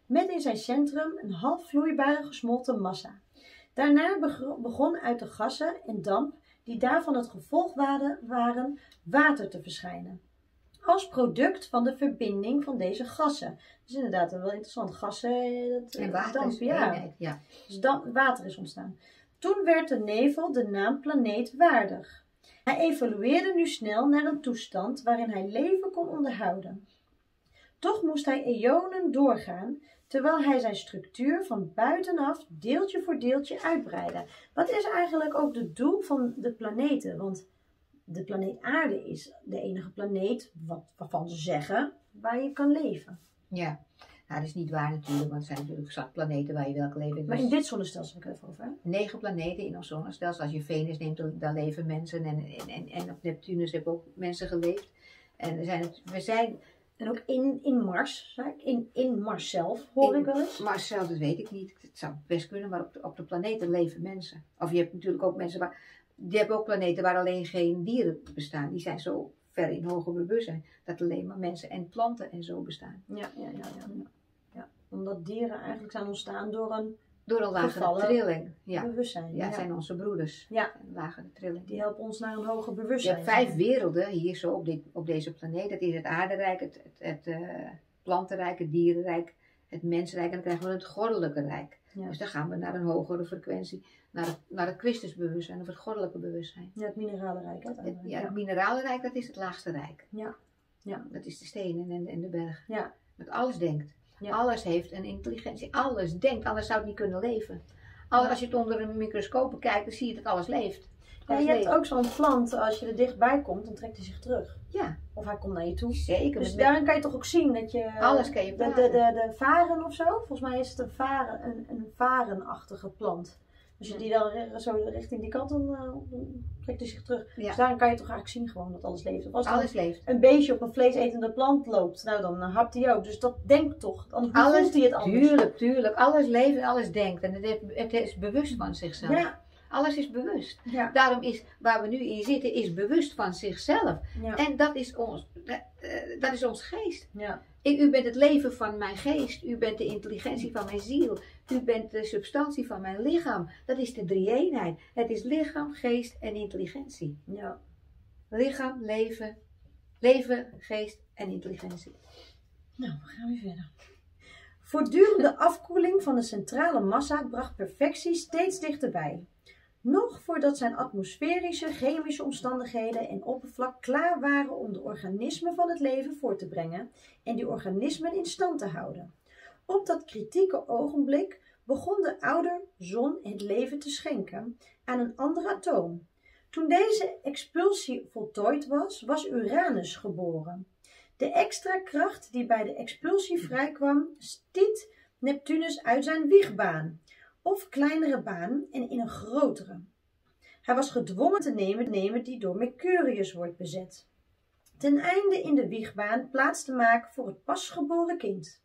met in zijn centrum een half vloeibare gesmolten massa. Daarna begon uit de gassen en damp die daarvan het gevolg waren, water te verschijnen. Als product van de verbinding van deze gassen. Dat is inderdaad wel interessant. Gassen dat, en water damp, is ja. eenheid, ja. Dus damp, water is ontstaan. Toen werd de nevel de naam planeet waardig. Hij evolueerde nu snel naar een toestand waarin hij leven kon onderhouden. Toch moest hij eonen doorgaan, terwijl hij zijn structuur van buitenaf deeltje voor deeltje uitbreidde. Wat is eigenlijk ook het doel van de planeten? Want de planeet Aarde is de enige planeet wat, waarvan ze zeggen waar je kan leven. Ja, nou, dat is niet waar natuurlijk, want er zijn natuurlijk zat planeten waar je wel kan leven. Maar in dit zonnestelsel heb ik het even over. Hè? Negen planeten in ons zonnestelsel. Als je Venus neemt, dan leven mensen. En, en, en, en op Neptunus hebben ook mensen geleefd. En er zijn het, we zijn... En ook in, in Mars, in, in Mars zelf, hoor in ik wel eens. Mars zelf, dat weet ik niet. Het zou best kunnen, maar op de, op de planeten leven mensen. Of je hebt natuurlijk ook mensen waar... Die hebben ook planeten waar alleen geen dieren bestaan. Die zijn zo ver in hoger bewustzijn. Dat alleen maar mensen en planten en zo bestaan. Ja, ja, ja, ja. ja. ja. Omdat dieren eigenlijk zijn ontstaan door een... Door een lagere trilling. Ja. Bewustzijn. Ja, ja, zijn onze broeders. Ja. Een lagere trilling. Die helpen ons naar een hoger Je bewustzijn. hebt vijf werelden hier zo op, dit, op deze planeet. Dat is het aarderijk, het, het, het uh, plantenrijk, het dierenrijk, het mensenrijk. En dan krijgen we het goddelijke rijk. Ja. Dus dan gaan we naar een hogere frequentie. Naar het, naar het Christusbewustzijn of het goddelijke bewustzijn. Ja, het mineralenrijk. Het, ja, ja, het mineralenrijk, dat is het laagste rijk. Ja. Ja. Dat is de stenen en, en de bergen. Ja. Dat alles denkt. Ja. Alles heeft een intelligentie. Alles denkt, anders zou het niet kunnen leven. Al, als je het onder een microscoop bekijkt, dan zie je dat alles leeft. Ja, je hebt ook zo'n plant, als je er dichtbij komt, dan trekt hij zich terug. Ja. Of hij komt naar je toe. Zeker. Dus daarin kan je toch ook zien dat je... Alles kan je de, de, de, de varen of zo, volgens mij is het een, varen, een, een varenachtige plant. Als je die dan zo richting die kant, dan, uh, dan trekt hij zich terug. Ja. Dus daarin kan je toch eigenlijk zien gewoon dat alles leeft. Of als alles leeft. Een beestje op een vleesetende plant loopt, nou dan uh, hapt hij ook. Dus dat denkt toch, anders alles, voelt hij het anders. Tuurlijk, tuurlijk. Alles leeft en alles denkt. En het, heeft, het is bewust van zichzelf. Ja. Alles is bewust. Ja. Daarom is, waar we nu in zitten, is bewust van zichzelf. Ja. En dat is ons, dat, uh, dat is ons geest. Ja. Ik, u bent het leven van mijn geest. U bent de intelligentie van mijn ziel. U bent de substantie van mijn lichaam. Dat is de drie-eenheid. Het is lichaam, geest en intelligentie. Ja. Lichaam, leven, leven, geest en intelligentie. Nou, we gaan weer verder. Voortdurende afkoeling van de centrale massa bracht perfectie steeds dichterbij. Nog voordat zijn atmosferische, chemische omstandigheden en oppervlak klaar waren om de organismen van het leven voor te brengen en die organismen in stand te houden. Op dat kritieke ogenblik begon de oude zon het leven te schenken aan een ander atoom. Toen deze expulsie voltooid was, was Uranus geboren. De extra kracht die bij de expulsie vrijkwam, stiet Neptunus uit zijn wiegbaan, of kleinere baan en in een grotere. Hij was gedwongen te nemen, nemen die door Mercurius wordt bezet. Ten einde in de wiegbaan plaats te maken voor het pasgeboren kind.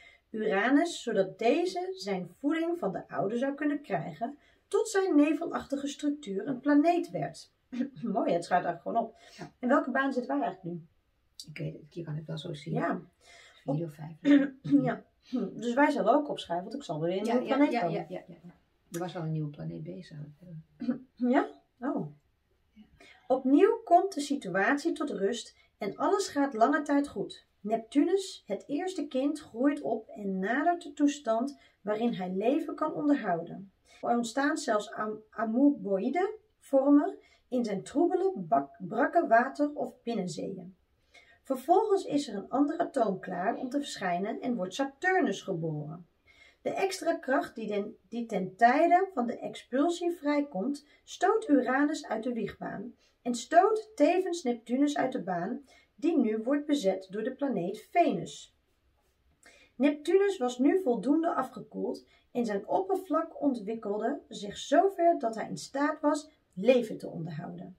Uranus, zodat deze zijn voeding van de oude zou kunnen krijgen, tot zijn nevelachtige structuur een planeet werd. Mooi, het schuift eigenlijk gewoon op. Ja. In welke baan zitten wij eigenlijk nu? Ik weet het, je kan het wel zo zien. Ja. Vier of vijf. Ja. Hm, dus wij zullen ook opschrijven, want ik zal weer in een ja, nieuwe ja, planeet ja, komen. ja, ja, ja. Er was al een nieuwe planeet bezig. Ja? Oh. Ja. Opnieuw komt de situatie tot rust en alles gaat lange tijd goed. Neptunus, het eerste kind, groeit op en nadert de toestand waarin hij leven kan onderhouden. Er ontstaan zelfs am amoeboïde vormen in zijn troebele, brakke water- of binnenzeeën. Vervolgens is er een ander atoom klaar om te verschijnen en wordt Saturnus geboren. De extra kracht die, den, die ten tijde van de expulsie vrijkomt, stoot Uranus uit de wiegbaan en stoot tevens Neptunus uit de baan, die nu wordt bezet door de planeet Venus. Neptunus was nu voldoende afgekoeld en zijn oppervlak ontwikkelde zich zover dat hij in staat was leven te onderhouden.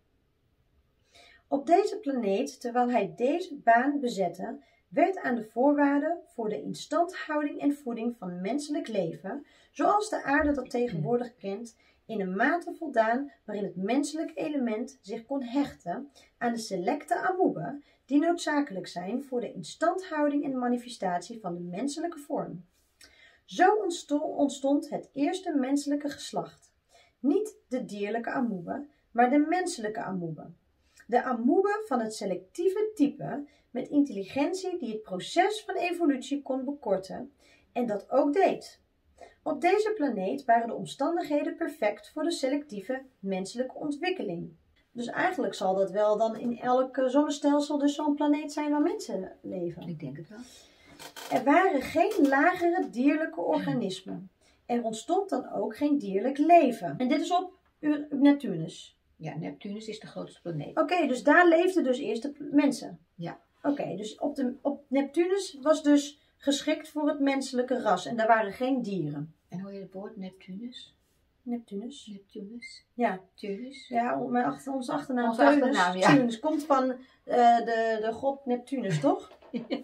Op deze planeet, terwijl hij deze baan bezette, werd aan de voorwaarden voor de instandhouding en voeding van menselijk leven, zoals de aarde dat tegenwoordig kent, in een mate voldaan waarin het menselijk element zich kon hechten aan de selecte amoeben die noodzakelijk zijn voor de instandhouding en manifestatie van de menselijke vorm. Zo ontstond het eerste menselijke geslacht. Niet de dierlijke amoebe, maar de menselijke amoebe. De amoebe van het selectieve type met intelligentie die het proces van evolutie kon bekorten en dat ook deed. Op deze planeet waren de omstandigheden perfect voor de selectieve menselijke ontwikkeling. Dus eigenlijk zal dat wel dan in elk zonnestelsel dus zo'n planeet zijn waar mensen leven. Ik denk het wel. Er waren geen lagere dierlijke organismen. Er ontstond dan ook geen dierlijk leven. En dit is op Neptunus. Ja, Neptunus is de grootste planeet. Oké, okay, dus daar leefden dus eerst de mensen. Ja. Oké, okay, dus op, de, op Neptunus was dus geschikt voor het menselijke ras. En daar waren geen dieren. En hoor je het woord Neptunus? Neptunus. Neptunus. Ja. Tunus. Ja, mijn achter, onze achternaam. Onze achternaam, ja. Tunus komt van uh, de, de god Neptunus, toch? Ja.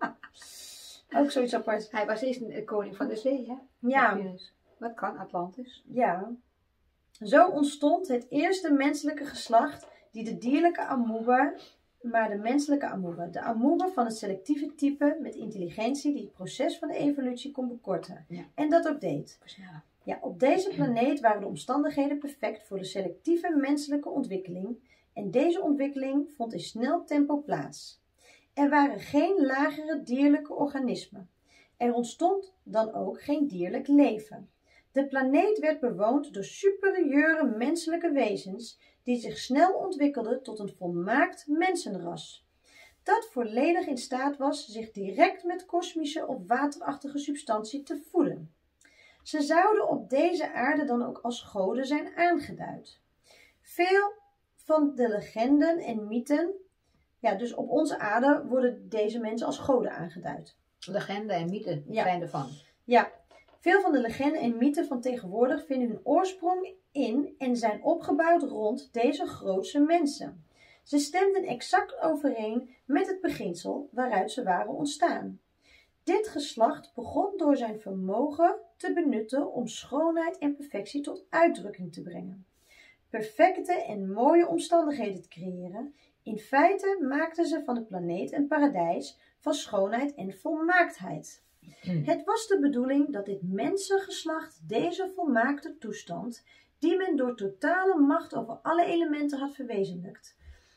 Ook zoiets apart. Hij was eerst een koning van de zee, hè? Ja. Neptunus. Wat kan Atlantis? Ja. Zo ontstond het eerste menselijke geslacht die de dierlijke amoebe, maar de menselijke amoebe. De amoebe van het selectieve type met intelligentie die het proces van de evolutie kon bekorten. Ja. En dat ook deed. Versnellen. Ja, op deze planeet waren de omstandigheden perfect voor de selectieve menselijke ontwikkeling en deze ontwikkeling vond in snel tempo plaats. Er waren geen lagere dierlijke organismen. Er ontstond dan ook geen dierlijk leven. De planeet werd bewoond door superieure menselijke wezens die zich snel ontwikkelden tot een volmaakt mensenras. Dat volledig in staat was zich direct met kosmische of waterachtige substantie te voeden. Ze zouden op deze aarde dan ook als goden zijn aangeduid. Veel van de legenden en mythen, ja, dus op onze aarde worden deze mensen als goden aangeduid. Legenden en mythen ja. zijn ervan. Ja, veel van de legenden en mythen van tegenwoordig vinden hun oorsprong in en zijn opgebouwd rond deze grootse mensen. Ze stemden exact overeen met het beginsel waaruit ze waren ontstaan. Dit geslacht begon door zijn vermogen te benutten om schoonheid en perfectie tot uitdrukking te brengen. Perfecte en mooie omstandigheden te creëren. In feite maakten ze van de planeet een paradijs van schoonheid en volmaaktheid. Hmm. Het was de bedoeling dat dit mensengeslacht deze volmaakte toestand, die men door totale macht over alle elementen had verwezenlijkt,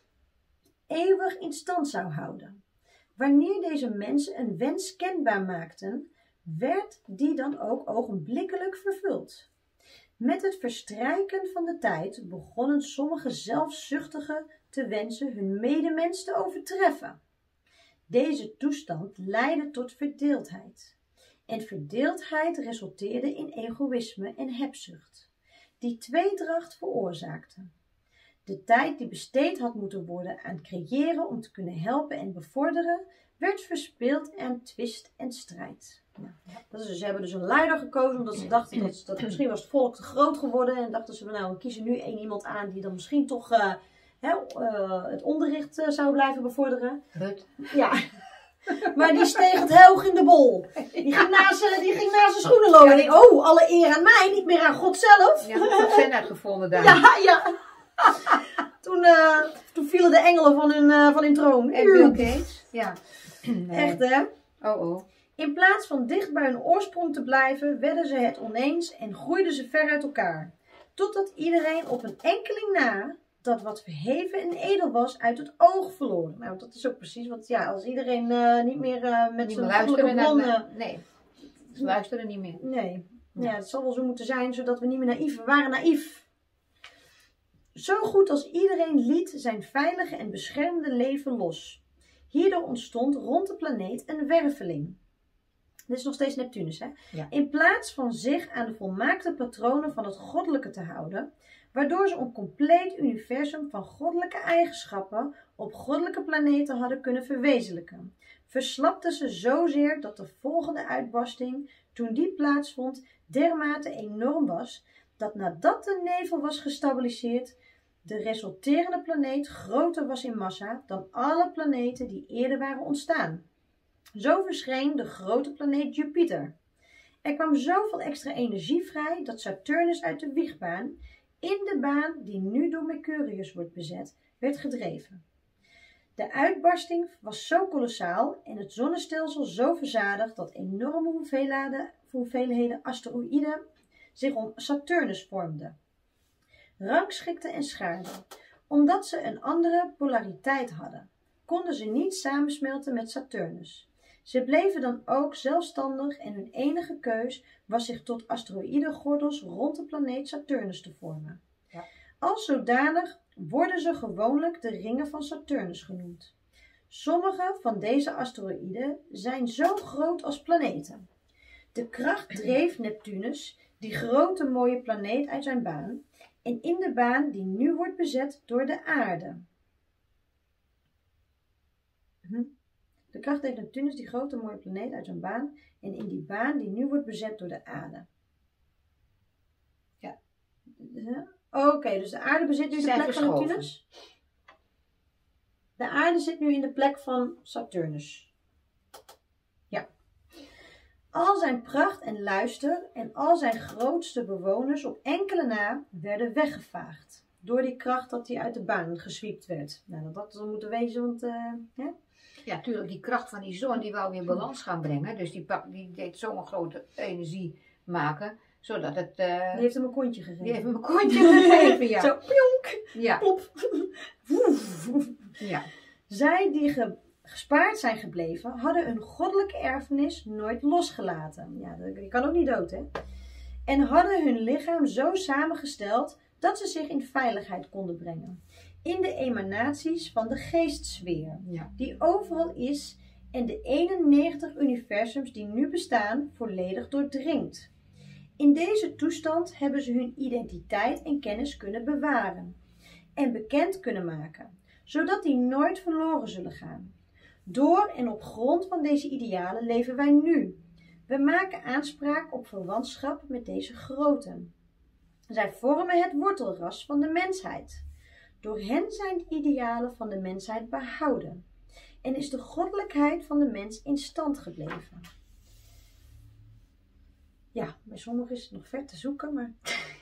eeuwig in stand zou houden. Wanneer deze mensen een wens kenbaar maakten, werd die dan ook ogenblikkelijk vervuld. Met het verstrijken van de tijd begonnen sommige zelfzuchtigen te wensen hun medemens te overtreffen. Deze toestand leidde tot verdeeldheid. En verdeeldheid resulteerde in egoïsme en hebzucht, die tweedracht veroorzaakte. De tijd die besteed had moeten worden aan creëren om te kunnen helpen en bevorderen, werd verspild aan twist en strijd. Nou, dat is dus, ze hebben dus een leider gekozen omdat ze dachten dat, dat misschien was het volk te groot geworden en dachten ze, nou, we kiezen nu één iemand aan die dan misschien toch uh, hè, uh, het onderricht uh, zou blijven bevorderen. Rut. Ja. Maar die steeg het hoog in de bol. Die ging naast zijn schoenen lopen. En ik, oh, alle eer aan mij, niet meer aan God zelf. Ja, dat heeft Zen uitgevonden daar. Ja, ja. Toen, uh, toen vielen de engelen van hun, uh, van hun troon. En Bill Gates. Ja. Nee. Echt, hè? Oh, oh. In plaats van dicht bij hun oorsprong te blijven, werden ze het oneens en groeiden ze ver uit elkaar. Totdat iedereen op een enkeling na dat wat verheven en edel was uit het oog verloor. Nou, dat is ook precies wat, ja, als iedereen uh, niet meer uh, met niet zijn goddelijke bronnen... Naar, nee, ze luisteren niet meer. Nee, ja. Ja, het zal wel zo moeten zijn, zodat we niet meer naïef, we waren naïef. Zo goed als iedereen liet zijn veilige en beschermde leven los. Hierdoor ontstond rond de planeet een werveling. Dit is nog steeds Neptunus, hè? Ja. In plaats van zich aan de volmaakte patronen van het goddelijke te houden, waardoor ze een compleet universum van goddelijke eigenschappen op goddelijke planeten hadden kunnen verwezenlijken, verslapten ze zozeer dat de volgende uitbarsting, toen die plaatsvond, dermate enorm was, dat nadat de nevel was gestabiliseerd, de resulterende planeet groter was in massa dan alle planeten die eerder waren ontstaan. Zo verscheen de grote planeet Jupiter. Er kwam zoveel extra energie vrij dat Saturnus uit de wiegbaan, in de baan die nu door Mercurius wordt bezet, werd gedreven. De uitbarsting was zo kolossaal en het zonnestelsel zo verzadigd dat enorme hoeveelheden hoeveelheden asteroïden zich om Saturnus vormden, rangschikten en schaarden. Omdat ze een andere polariteit hadden, konden ze niet samensmelten met Saturnus. Ze bleven dan ook zelfstandig en hun enige keus was zich tot asteroïdengordels rond de planeet Saturnus te vormen. Ja. Als zodanig worden ze gewoonlijk de ringen van Saturnus genoemd. Sommige van deze asteroïden zijn zo groot als planeten. De kracht dreef Neptunus, die grote mooie planeet, uit zijn baan en in de baan die nu wordt bezet door de aarde. Hm. De kracht heeft Neptunus, die grote mooie planeet, uit zijn baan en in die baan die nu wordt bezet door de aarde. Ja. Oké, okay, dus de aarde bezit nu de plek van Neptunus? De aarde zit nu in de plek van Saturnus. Ja. Al zijn pracht en luister en al zijn grootste bewoners op enkele na werden weggevaagd. Door die kracht dat hij uit de baan geswiept werd. Nou, dat had zo moeten wezen, want... Uh, ja? Ja, natuurlijk, die kracht van die zon, die wou weer balans gaan brengen. Dus die, die deed zo'n grote energie maken, zodat het... Uh, die heeft hem een kontje gegeven. Die heeft hem een kontje gegeven, ja. Zo, pjonk, ja. Plop. Ja. Zij die ge, gespaard zijn gebleven, hadden hun goddelijke erfenis nooit losgelaten. Ja, die kan ook niet dood, hè. En hadden hun lichaam zo samengesteld dat ze zich in veiligheid konden brengen. In de emanaties van de geestsfeer, ja. die overal is en de eenennegentig universums die nu bestaan volledig doordringt. In deze toestand hebben ze hun identiteit en kennis kunnen bewaren en bekend kunnen maken, zodat die nooit verloren zullen gaan. Door en op grond van deze idealen leven wij nu. We maken aanspraak op verwantschap met deze groten. Zij vormen het wortelras van de mensheid. Door hen zijn de idealen van de mensheid behouden en is de goddelijkheid van de mens in stand gebleven. Ja, bij sommigen is het nog ver te zoeken, maar...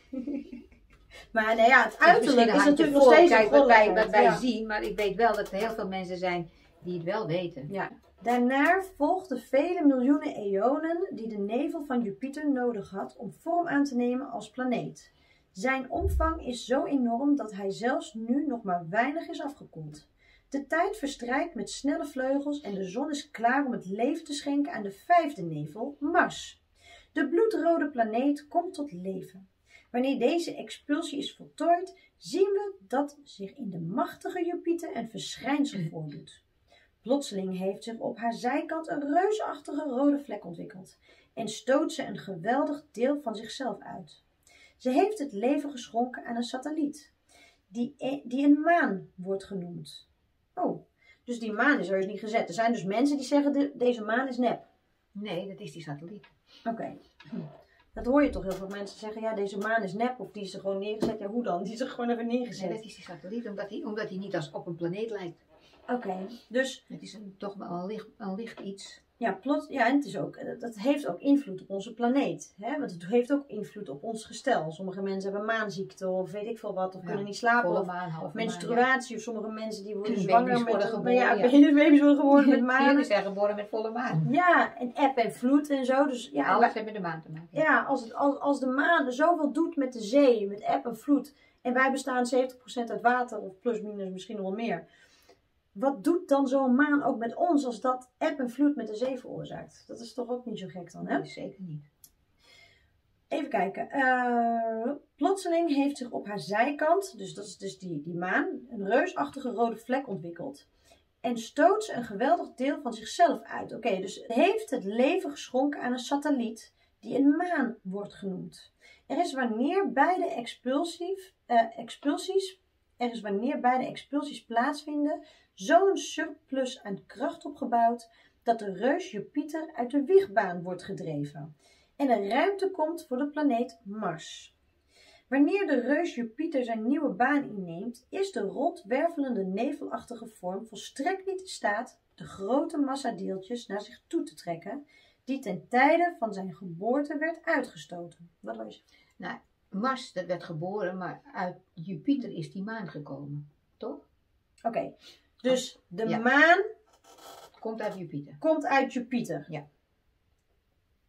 maar nou ja, het uiterlijk is natuurlijk nog steeds een wat wij, wat wij ja. zien, maar ik weet wel dat er heel veel mensen zijn die het wel weten. Ja. Daarna volgden vele miljoenen eonen die de nevel van Jupiter nodig had om vorm aan te nemen als planeet. Zijn omvang is zo enorm dat hij zelfs nu nog maar weinig is afgekoeld. De tijd verstrijkt met snelle vleugels en de zon is klaar om het leven te schenken aan de vijfde nevel, Mars. De bloedrode planeet komt tot leven. Wanneer deze expulsie is voltooid, zien we dat zich in de machtige Jupiter een verschijnsel voordoet. Plotseling heeft zich op haar zijkant een reusachtige rode vlek ontwikkeld en stoot ze een geweldig deel van zichzelf uit. Ze heeft het leven geschonken aan een satelliet, die, e die een maan wordt genoemd. Oh, dus die maan is er dus niet gezet. Er zijn dus mensen die zeggen, de, deze maan is nep. Nee, dat is die satelliet. Oké. Okay. Dat hoor je toch heel veel mensen zeggen, ja, deze maan is nep of die is er gewoon neergezet. Ja, hoe dan? Die is er gewoon even neergezet. Nee, dat is die satelliet, omdat hij omdat niet als op een planeet lijkt. Oké, okay, dus... Het is een, toch wel een licht, een licht iets. Ja, plot, ja, en het is ook, dat heeft ook invloed op onze planeet. Hè? Want het heeft ook invloed op ons gestel. Sommige mensen hebben maanziekte of weet ik veel wat. Of ja, kunnen niet slapen. Of, maan, of menstruatie. Ja. Of sommige mensen die worden baby's zwanger worden met geboren, ja, ja. baby's worden geboren met maan. Jullie zijn geboren met volle maan. Ja, en eb en vloed en zo. Dus, ja, alles heeft met de maan te maken. Ja, ja als, het, als, als de maan zoveel doet met de zee, met eb en vloed. En wij bestaan zeventig procent uit water of plus minus misschien nog wel meer. Wat doet dan zo'n maan ook met ons als dat eb en vloed met de zee veroorzaakt? Dat is toch ook niet zo gek dan, hè? Nee, zeker niet. Even kijken. Uh, plotseling heeft zich op haar zijkant, dus dat is dus die, die maan, een reusachtige rode vlek ontwikkeld. En stoot ze een geweldig deel van zichzelf uit. Oké, okay, dus heeft het leven geschonken aan een satelliet die een maan wordt genoemd. Er is wanneer beide expulsief, uh, expulsies, er is wanneer beide expulsies plaatsvinden, zo'n surplus aan kracht opgebouwd dat de reus Jupiter uit de wiegbaan wordt gedreven en er ruimte komt voor de planeet Mars. Wanneer de reus Jupiter zijn nieuwe baan inneemt, is de rondwervelende nevelachtige vorm volstrekt niet in staat de grote massadeeltjes naar zich toe te trekken die ten tijde van zijn geboorte werd uitgestoten. Wat was je? Nou, Mars, dat werd geboren, maar uit Jupiter is die maan gekomen, toch? Oké, okay. Dus de ja. maan komt uit Jupiter. Komt uit Jupiter. Ja.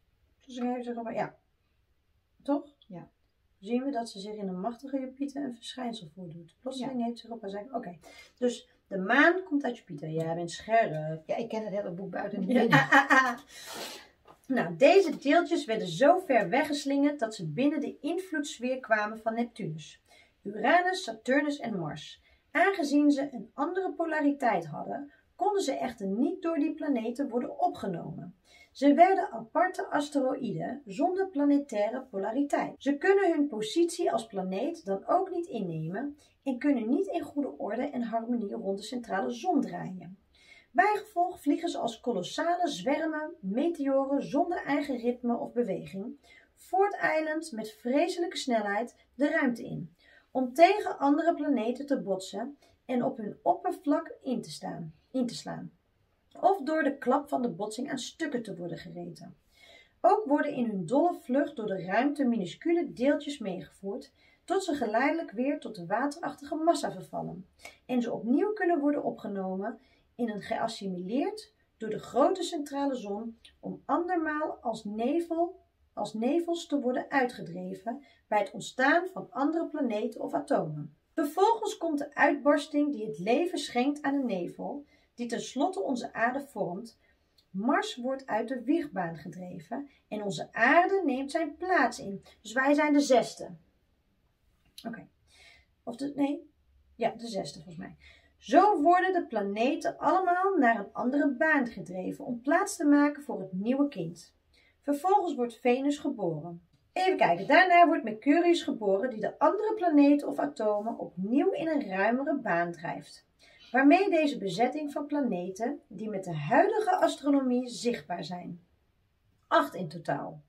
Plotseling heeft Europa, ja. Toch? Ja. Zien we dat ze zich in een machtige Jupiter een verschijnsel voordoet. Plotseling ja. heeft Europa zijn. Oké, okay. Dus de maan komt uit Jupiter. Jij bent scherp. Ja, ik ken het hele boek buiten de ja. ah, Nou, deze deeltjes werden zo ver weggeslingerd dat ze binnen de invloedssfeer kwamen van Neptunus, Uranus, Saturnus en Mars. Aangezien ze een andere polariteit hadden, konden ze echter niet door die planeten worden opgenomen. Ze werden aparte asteroïden zonder planetaire polariteit. Ze kunnen hun positie als planeet dan ook niet innemen en kunnen niet in goede orde en harmonie rond de centrale zon draaien. Bijgevolg vliegen ze als kolossale zwermen meteoren zonder eigen ritme of beweging, voorteilend met vreselijke snelheid de ruimte in, om tegen andere planeten te botsen en op hun oppervlak in te, staan, in te slaan. Of door de klap van de botsing aan stukken te worden gereten. Ook worden in hun dolle vlucht door de ruimte minuscule deeltjes meegevoerd, tot ze geleidelijk weer tot de waterachtige massa vervallen, en ze opnieuw kunnen worden opgenomen in een geassimileerd door de grote centrale zon, om andermaal als, nevel, als nevels te worden uitgedreven bij het ontstaan van andere planeten of atomen. Vervolgens komt de uitbarsting die het leven schenkt aan een nevel, die tenslotte onze aarde vormt. Mars wordt uit de wiegbaan gedreven en onze aarde neemt zijn plaats in. Dus wij zijn de zesde. Oké. Okay. Of de, nee, ja, de zesde volgens mij. Zo worden de planeten allemaal naar een andere baan gedreven om plaats te maken voor het nieuwe kind. Vervolgens wordt Venus geboren. Even kijken, daarna wordt Mercurius geboren die de andere planeten of atomen opnieuw in een ruimere baan drijft. Waarmee deze bezetting van planeten die met de huidige astronomie zichtbaar zijn. Acht in totaal.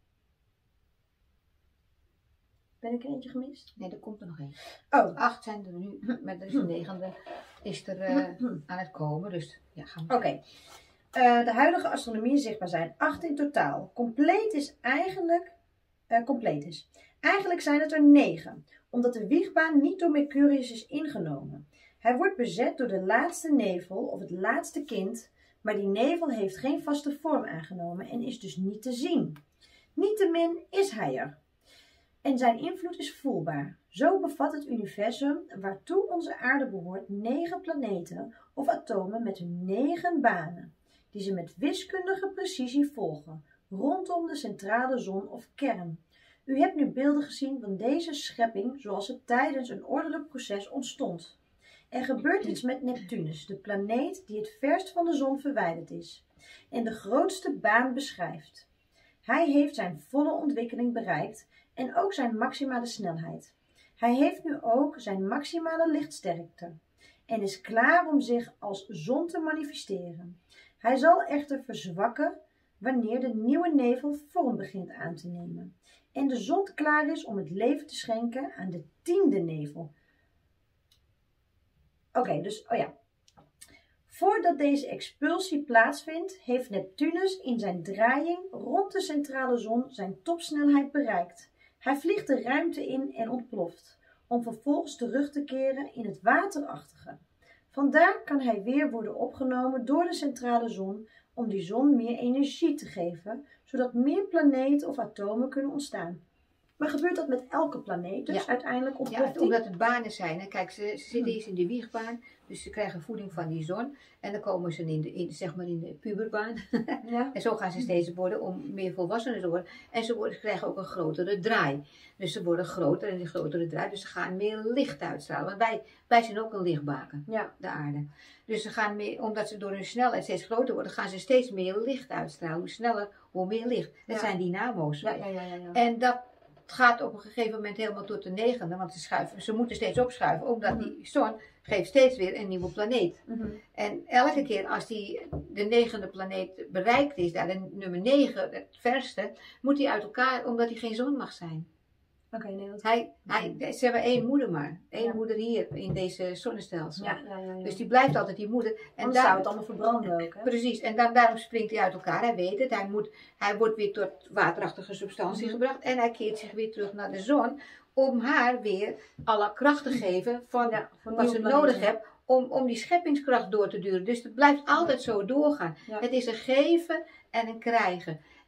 Ben ik er eentje gemist? Nee, er komt er nog één. Oh. Acht zijn er nu, maar er is een negende is er uh, aan het komen. Dus ja, gaan we. Oké. Okay. Uh, de huidige astronomie zichtbaar zijn. Acht in totaal. Compleet is eigenlijk... Uh, compleet is. Eigenlijk zijn het er negen. Omdat de wiegbaan niet door Mercurius is ingenomen. Hij wordt bezet door de laatste nevel of het laatste kind, maar die nevel heeft geen vaste vorm aangenomen en is dus niet te zien. Niettemin is hij er. En zijn invloed is voelbaar. Zo bevat het universum, waartoe onze aarde behoort, negen planeten of atomen met hun negen banen, die ze met wiskundige precisie volgen, rondom de centrale zon of kern. U hebt nu beelden gezien van deze schepping zoals het tijdens een ordelijk proces ontstond. Er gebeurt iets met Neptunus, de planeet die het verst van de zon verwijderd is en de grootste baan beschrijft. Hij heeft zijn volle ontwikkeling bereikt en ook zijn maximale snelheid. Hij heeft nu ook zijn maximale lichtsterkte en is klaar om zich als zon te manifesteren. Hij zal echter verzwakken wanneer de nieuwe nevel vorm begint aan te nemen en de zon klaar is om het leven te schenken aan de tiende nevel. Oké, okay, dus, oh ja. Voordat deze expulsie plaatsvindt, heeft Neptunus in zijn draaiing rond de centrale zon zijn topsnelheid bereikt. Hij vliegt de ruimte in en ontploft, om vervolgens terug te keren in het waterachtige. Vandaar kan hij weer worden opgenomen door de centrale zon, om die zon meer energie te geven, zodat meer planeten of atomen kunnen ontstaan. Maar gebeurt dat met elke planeet? Dus ja. Uiteindelijk ontploft ja, omdat het banen zijn. Hè. Kijk, ze, ze zitten eerst in de wiegbaan, dus ze krijgen voeding van die zon. En dan komen ze in de, in, zeg maar in de puberbaan. Ja. En zo gaan ze steeds worden om meer volwassenen te worden. En ze, worden, ze krijgen ook een grotere draai. Dus ze worden groter en die grotere draai. Dus ze gaan meer licht uitstralen. Want wij, wij zijn ook een lichtbaken, ja. De aarde. Dus ze gaan meer, omdat ze door hun snelheid steeds groter worden, gaan ze steeds meer licht uitstralen. Hoe sneller, hoe meer licht. Dat ja. zijn dynamo's. Ja, ja, ja, ja, ja. En dat gaat op een gegeven moment helemaal tot de negende, want ze, schuiven, ze moeten steeds opschuiven, omdat mm-hmm. die zon geeft steeds weer een nieuwe planeet. Mm-hmm. En elke keer als die de negende planeet bereikt is, daar de nummer negen, het verste, moet hij uit elkaar, omdat hij geen zon mag zijn. Oké, okay, nee, dat... hij, hij, ze hebben één moeder maar. Één ja. moeder hier in deze zonnestelsel. Ja, ja, ja, ja. Dus die blijft altijd die moeder. En dan zou het allemaal verbranden ook. Hè? Precies. En dan, daarom springt hij uit elkaar. Hij weet het. Hij, moet, hij wordt weer tot waterachtige substantie mm-hmm. gebracht. En hij keert zich weer terug naar de zon. Om haar weer alle kracht te geven van, ja, van wat ze nodig heeft. Om, om die scheppingskracht door te duren. Dus het blijft altijd zo doorgaan. Ja. Het is een geven en een krijgen.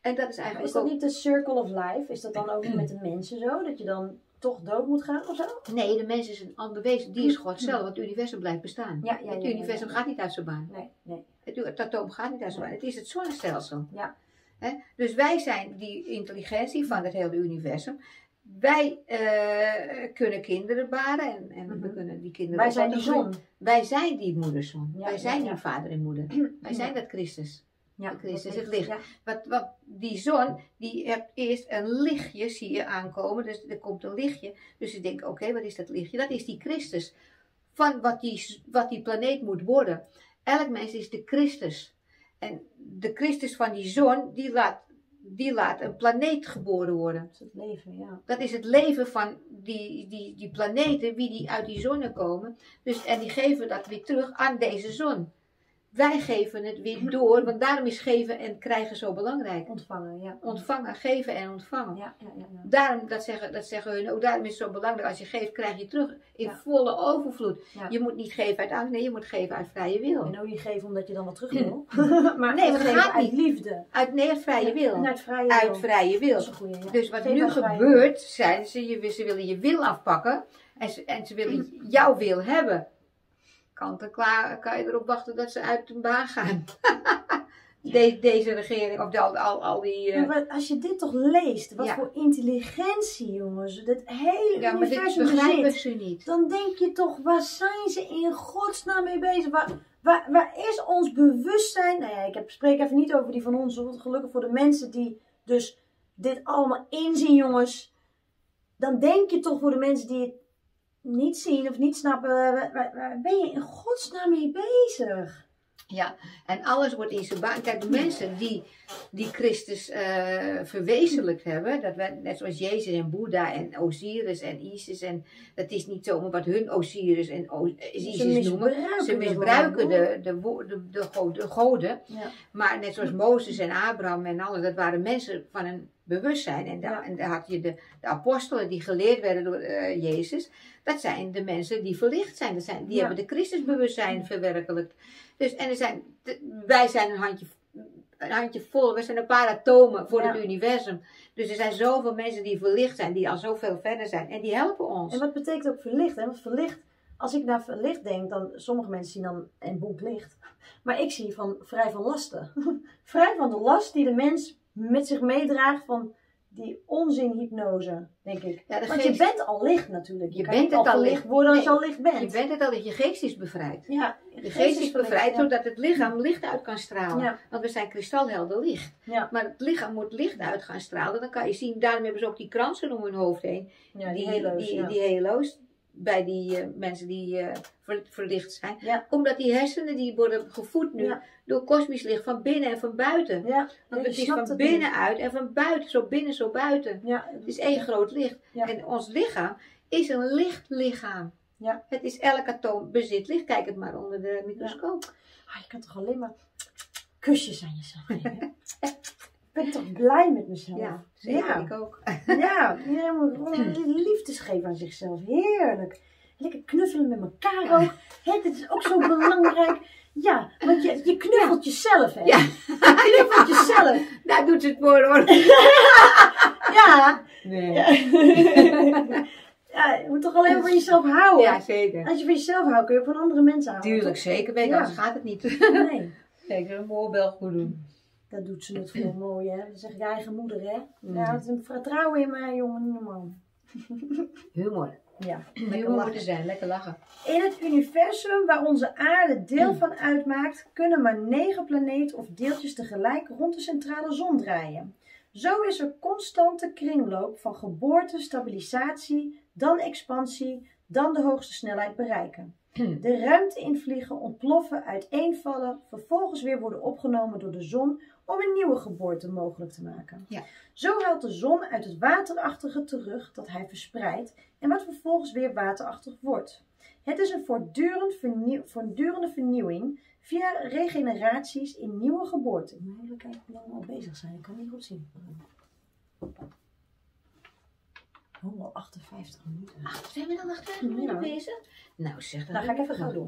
En dat is eigenlijk Is dat ook... niet de circle of life? Is dat dan ook met de mensen zo? Dat je dan toch dood moet gaan of zo? Nee, de mens is een ander wezen. Die is God zelf, want het universum blijft bestaan. Ja, ja, ja, het ja, universum ja. gaat niet uit zijn baan. Nee, nee. Het, het atoom gaat niet uit zijn baan. Het is het zonnestelsel. Ja. He? Dus wij zijn die intelligentie van het hele universum. Wij uh, kunnen kinderen baren en, en Mm-hmm. we kunnen die kinderen... Wij zijn die zon. Wij zijn die moederzon. Ja, wij zijn ja, die ja. vader en moeder. Wij zijn dat Christus. Ja, Christus, dat het licht. Ja. Wat, wat, die zon, die heeft eerst een lichtje, zie je aankomen. Dus er komt een lichtje. Dus je denkt, oké, okay, wat is dat lichtje? Dat is die Christus. Van wat die, wat die planeet moet worden. Elk mens is de Christus. En de Christus van die zon, die laat, die laat een planeet geboren worden. Dat is het leven, ja. Dat is het leven van die, die, die planeten, wie die uit die zon komen. Dus, en die geven dat weer terug aan deze zon. Wij geven het weer door, want daarom is geven en krijgen zo belangrijk. Ontvangen, ja. Ontvangen, geven en ontvangen. Ja, ja, ja, ja. Daarom, dat zeggen, dat zeggen hun ook, daarom is het zo belangrijk, als je geeft, krijg je terug in Ja. volle overvloed. Ja. Je moet niet geven uit angst, nee, je moet geven uit vrije wil. En ook niet geven omdat je dan wat terug wil. maar Nee, nee, dat geven gaat uit niet. liefde. Uit nee, uit vrije wil. En uit vrije wil. Uit vrije wil. Dat is een goeie, ja. Dus wat Geef nu uit vrije gebeurt, zijn ze, je, ze willen je wil afpakken en ze, en ze willen jouw wil hebben. Kant en klaar kan je erop wachten dat ze uit hun baan gaan. De, deze regering, of de, al, al, al die... Uh... Maar als je dit toch leest, wat Ja. voor intelligentie jongens, dit hele Ja, maar dit universum begrijpen zit, ze niet. dan denk je toch, waar zijn ze in godsnaam mee bezig? Waar, waar, waar is ons bewustzijn? Nou ja, ik heb, spreek even niet over die van ons, want gelukkig voor de mensen die dus dit allemaal inzien jongens. Dan denk je toch voor de mensen die het niet zien of niet snappen, waar, waar, waar ben je in godsnaam mee bezig? Ja, en alles wordt in zijn baan. Kijk, de mensen die, die Christus uh, verwezenlijkt hebben, dat wij, net zoals Jezus en Boeddha en Osiris en Isis, en dat is niet zomaar wat hun Osiris en o Isis noemen. Ze misbruiken de, de, de, de, de, de goden, Ja. maar net zoals Mozes en Abraham en alles, dat waren mensen van een bewustzijn. En, da, Ja. en daar had je de, de apostelen die geleerd werden door uh, Jezus. Dat zijn de mensen die verlicht zijn. Dat zijn die Ja. hebben de Christusbewustzijn verwerkelijkt. Dus, en er zijn, wij zijn een handje, een handje vol, we zijn een paar atomen voor Ja. het universum. Dus er zijn zoveel mensen die verlicht zijn, die al zoveel verder zijn. En die helpen ons. En wat betekent ook verlicht? Hè? Want verlicht, als ik naar verlicht denk, dan sommige mensen zien dan een bonk licht. Maar ik zie van vrij van lasten. Vrij van de last die de mens met zich meedraagt van die onzin hypnose, denk ik. Ja, de Want geest- je bent al licht natuurlijk. Je, Je kan bent niet het al al verlicht licht. worden als Nee, je al licht bent. Je bent het al, je geest is bevrijd. Ja, De geest is bevrijd ja. zodat het lichaam licht uit kan stralen. Ja. Want we zijn kristalhelder licht. Ja, Maar het lichaam moet licht uit gaan stralen. Dan kan je zien, daarom hebben ze ook die kransen om hun hoofd heen. ja die, die, halo's, die, ja. die halo's. Bij die uh, mensen die uh, ver, verlicht zijn. Ja. Omdat die hersenen die worden gevoed nu Ja. door kosmisch licht van binnen en van buiten. Ja, Want je het is snapt van het binnenuit en van buiten. Zo binnen, zo buiten. niet. Ja, Het is één groot licht. Ja. En ons lichaam is een lichtlichaam. Ja. Het is elk atoom bezit licht. Kijk het maar onder de microscoop. Ah, je kan toch alleen maar kusjes aan jezelf geven? Ik ben toch blij met mezelf? Ja, zeker. Ja. Ik ook. Ja, iedereen moet gewoon liefdes geven aan zichzelf. Heerlijk. Lekker knuffelen met elkaar ook. Hè, dit is ook zo belangrijk. Ja, want je, je knuffelt jezelf, hè? Ja. Je knuffelt jezelf. Daar doet ze het voor hoor. Ja. Nee. Ja. Ja, je moet toch alleen maar van jezelf houden. Ja, zeker. Als je van jezelf houdt, kun je ook van andere mensen houden. Tuurlijk, zeker. Weet je, Ja. anders gaat het niet. Nee. Zeker, een oorbel goed doen. Dat doet ze het veel mooi, hè? Dat zegt je eigen moeder, hè? Mm. Ja, het is een vertrouwen in mij, jongen, niet normaal. Humor. Ja, Humor lekker moet lachen. er zijn, lekker lachen. In het universum waar onze aarde deel van uitmaakt, kunnen maar negen planeten of deeltjes tegelijk rond de centrale zon draaien. Zo is er constante kringloop van geboorte, stabilisatie, dan expansie, dan de hoogste snelheid bereiken. De ruimte invliegen, ontploffen, uiteenvallen, vervolgens weer worden opgenomen door de zon om een nieuwe geboorte mogelijk te maken. Ja. Zo haalt de zon uit het waterachtige terug dat hij verspreidt en wat vervolgens weer waterachtig wordt. Het is een voortdurend vernieuw, voortdurende vernieuwing via regeneraties in nieuwe geboorten. Ik moet even kijken hoe lang we al bezig zijn, ik kan niet goed zien. Oh, al achtenvijftig minuten. Ach, zijn we dan achterwege minuten Ja. bezig? Nou zeg, dan Nou, ga ik even gauw door.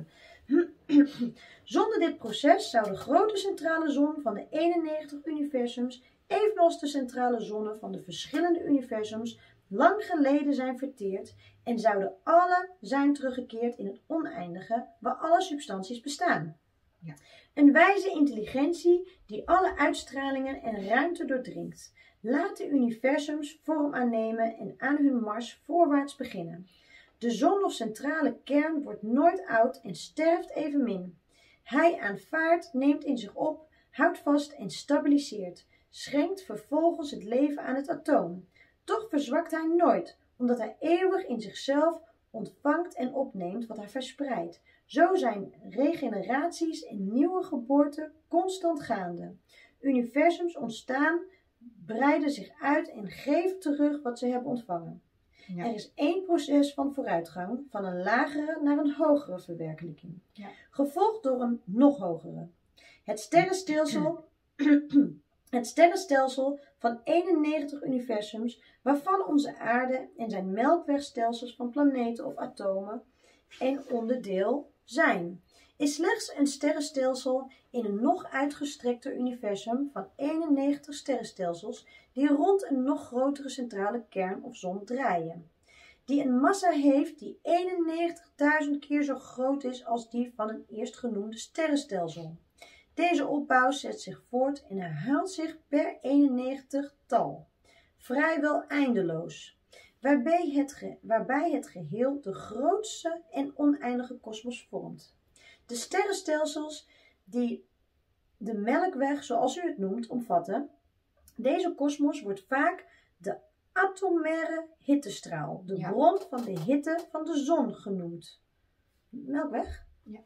Zonder dit proces zou de grote centrale zon van de eenennegentig universums evenals de centrale zonnen van de verschillende universums, lang geleden zijn verteerd en zouden alle zijn teruggekeerd in het oneindige waar alle substanties bestaan. Ja. Een wijze intelligentie die alle uitstralingen en ruimte doordringt, laat de universums vorm aannemen en aan hun mars voorwaarts beginnen. De zon of centrale kern wordt nooit oud en sterft evenmin. Hij aanvaardt, neemt in zich op, houdt vast en stabiliseert, schenkt vervolgens het leven aan het atoom. Toch verzwakt hij nooit, omdat hij eeuwig in zichzelf ontvangt en opneemt wat hij verspreidt. Zo zijn regeneraties en nieuwe geboorten constant gaande. Universums ontstaan, breiden zich uit en geven terug wat ze hebben ontvangen. Ja. Er is één proces van vooruitgang, van een lagere naar een hogere verwerkelijking. Ja. Gevolgd door een nog hogere. Het sterrenstelsel, het sterrenstelsel van eenennegentig universums, waarvan onze aarde en zijn melkwegstelsels van planeten of atomen een onderdeel zijn, is slechts een sterrenstelsel in een nog uitgestrekter universum van eenennegentig sterrenstelsels die rond een nog grotere centrale kern of zon draaien, die een massa heeft die eenennegentigduizend keer zo groot is als die van een eerstgenoemde sterrenstelsel. Deze opbouw zet zich voort en herhaalt zich per eenennegentig tal, vrijwel eindeloos, waarbij het, ge waarbij het geheel de grootste en oneindige kosmos vormt. De sterrenstelsels die de Melkweg, zoals u het noemt, omvatten. Deze kosmos wordt vaak de atomaire hittestraal, de ja. bron van de hitte van de zon genoemd. Melkweg? Ja.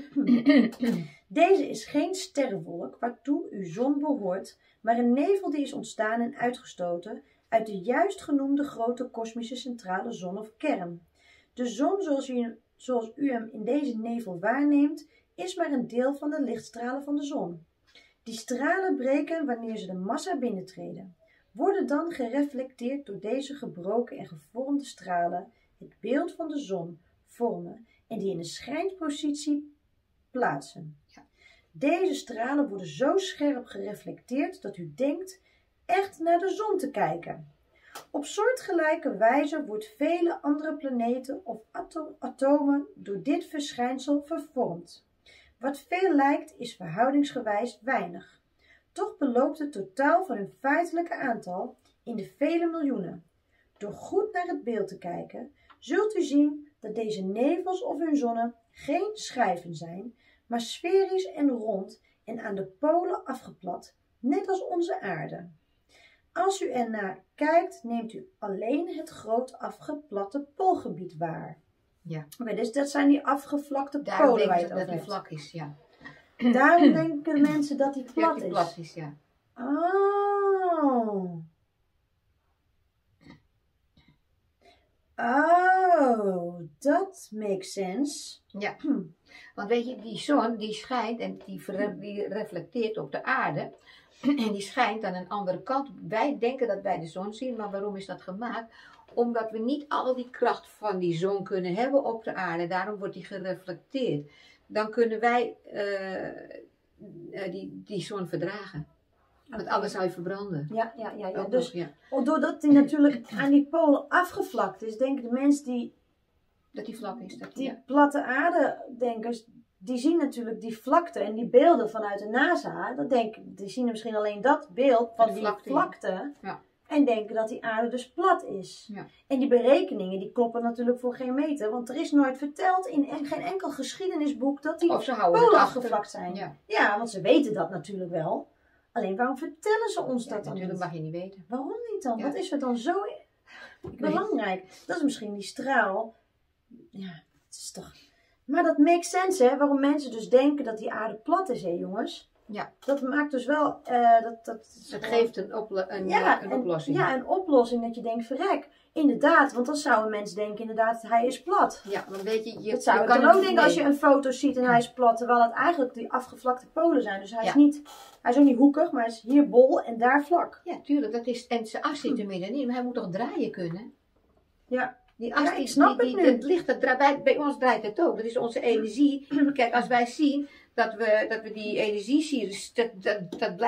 Deze is geen sterrenwolk waartoe uw zon behoort, maar een nevel die is ontstaan en uitgestoten uit de juist genoemde grote kosmische centrale zon of kern. De zon zoals u, zoals u hem in deze nevel waarneemt, is maar een deel van de lichtstralen van de zon. Die stralen breken wanneer ze de massa binnentreden, worden dan gereflecteerd door deze gebroken en gevormde stralen, het beeld van de zon vormen en die in een schijnpositie plaatsen. Ja. Deze stralen worden zo scherp gereflecteerd dat u denkt echt naar de zon te kijken. Op soortgelijke wijze wordt vele andere planeten of ato atomen door dit verschijnsel vervormd. Wat veel lijkt is verhoudingsgewijs weinig. Toch beloopt het totaal van hun feitelijke aantal in de vele miljoenen. Door goed naar het beeld te kijken, zult u zien dat deze nevels of hun zonnen geen schijven zijn, maar sferisch en rond en aan de polen afgeplat, net als onze aarde. Als u ernaar kijkt, neemt u alleen het groot afgeplatte poolgebied waar. Ja. Okay, dus dat zijn die afgevlakte Daarom polen waar je dat het over die hebt. vlak is, ja. Daarom denken de mensen dat die plat Ja, die is. plat is, ja. Oh. Oh, dat makes sense. Ja, want weet je, die zon die schijnt en die, die reflecteert op de aarde. En die schijnt aan een andere kant. Wij denken dat wij de zon zien, maar waarom is dat gemaakt? Omdat we niet al die kracht van die zon kunnen hebben op de aarde. Daarom wordt die gereflecteerd. Dan kunnen wij uh, die, die zon verdragen. Want anders zou je verbranden. Ja, ja, ja. ja. Ook Dus nog, ja. doordat die natuurlijk aan die polen afgevlakt is, denken de mensen die... Dat die vlak is. Dat die ja. platte aarde-denkers, die zien natuurlijk die vlakte en die beelden vanuit de NASA. Dat denken, die zien misschien alleen dat beeld van die vlakte. vlakte ja. En denken dat die aarde dus plat is. Ja. En die berekeningen die kloppen natuurlijk voor geen meter. Want er is nooit verteld in en geen enkel geschiedenisboek dat die polen afgevlakt zijn. Ja. ja, want ze weten dat natuurlijk wel. Alleen waarom vertellen ze ons ja, dat dan natuurlijk niet? mag je niet weten. Waarom niet dan? Ja. Wat is er dan zo Ik belangrijk? Weet. Dat is misschien die straal. Ja, het is toch... Maar dat makes sense, hè? Waarom mensen dus denken dat die aarde plat is, hè jongens? Ja. Dat maakt dus wel... Uh, dat, dat het geeft een, oplo een, ja, een oplossing. Een, ja, een oplossing dat je denkt, verrek. Inderdaad, want dan zouden mensen denken, inderdaad, hij is plat. Ja, maar weet je... je dat zou je je kan dan ook het, denken nee. als je een foto ziet en hij is plat. Terwijl het eigenlijk die afgevlakte polen zijn. Dus hij, ja. is, niet, hij is ook niet hoekig, maar hij is hier bol en daar vlak. Ja, tuurlijk. Dat is, en zijn as zit er middenin. Maar hij moet toch draaien kunnen? Ja. Die as, ja, die, ik snap die, het die, nu. Het licht, dat draait, bij, bij ons draait het ook. Dat is onze energie. Kijk, als wij zien dat we, dat we die energie zien, dus dat, dat, dat blijft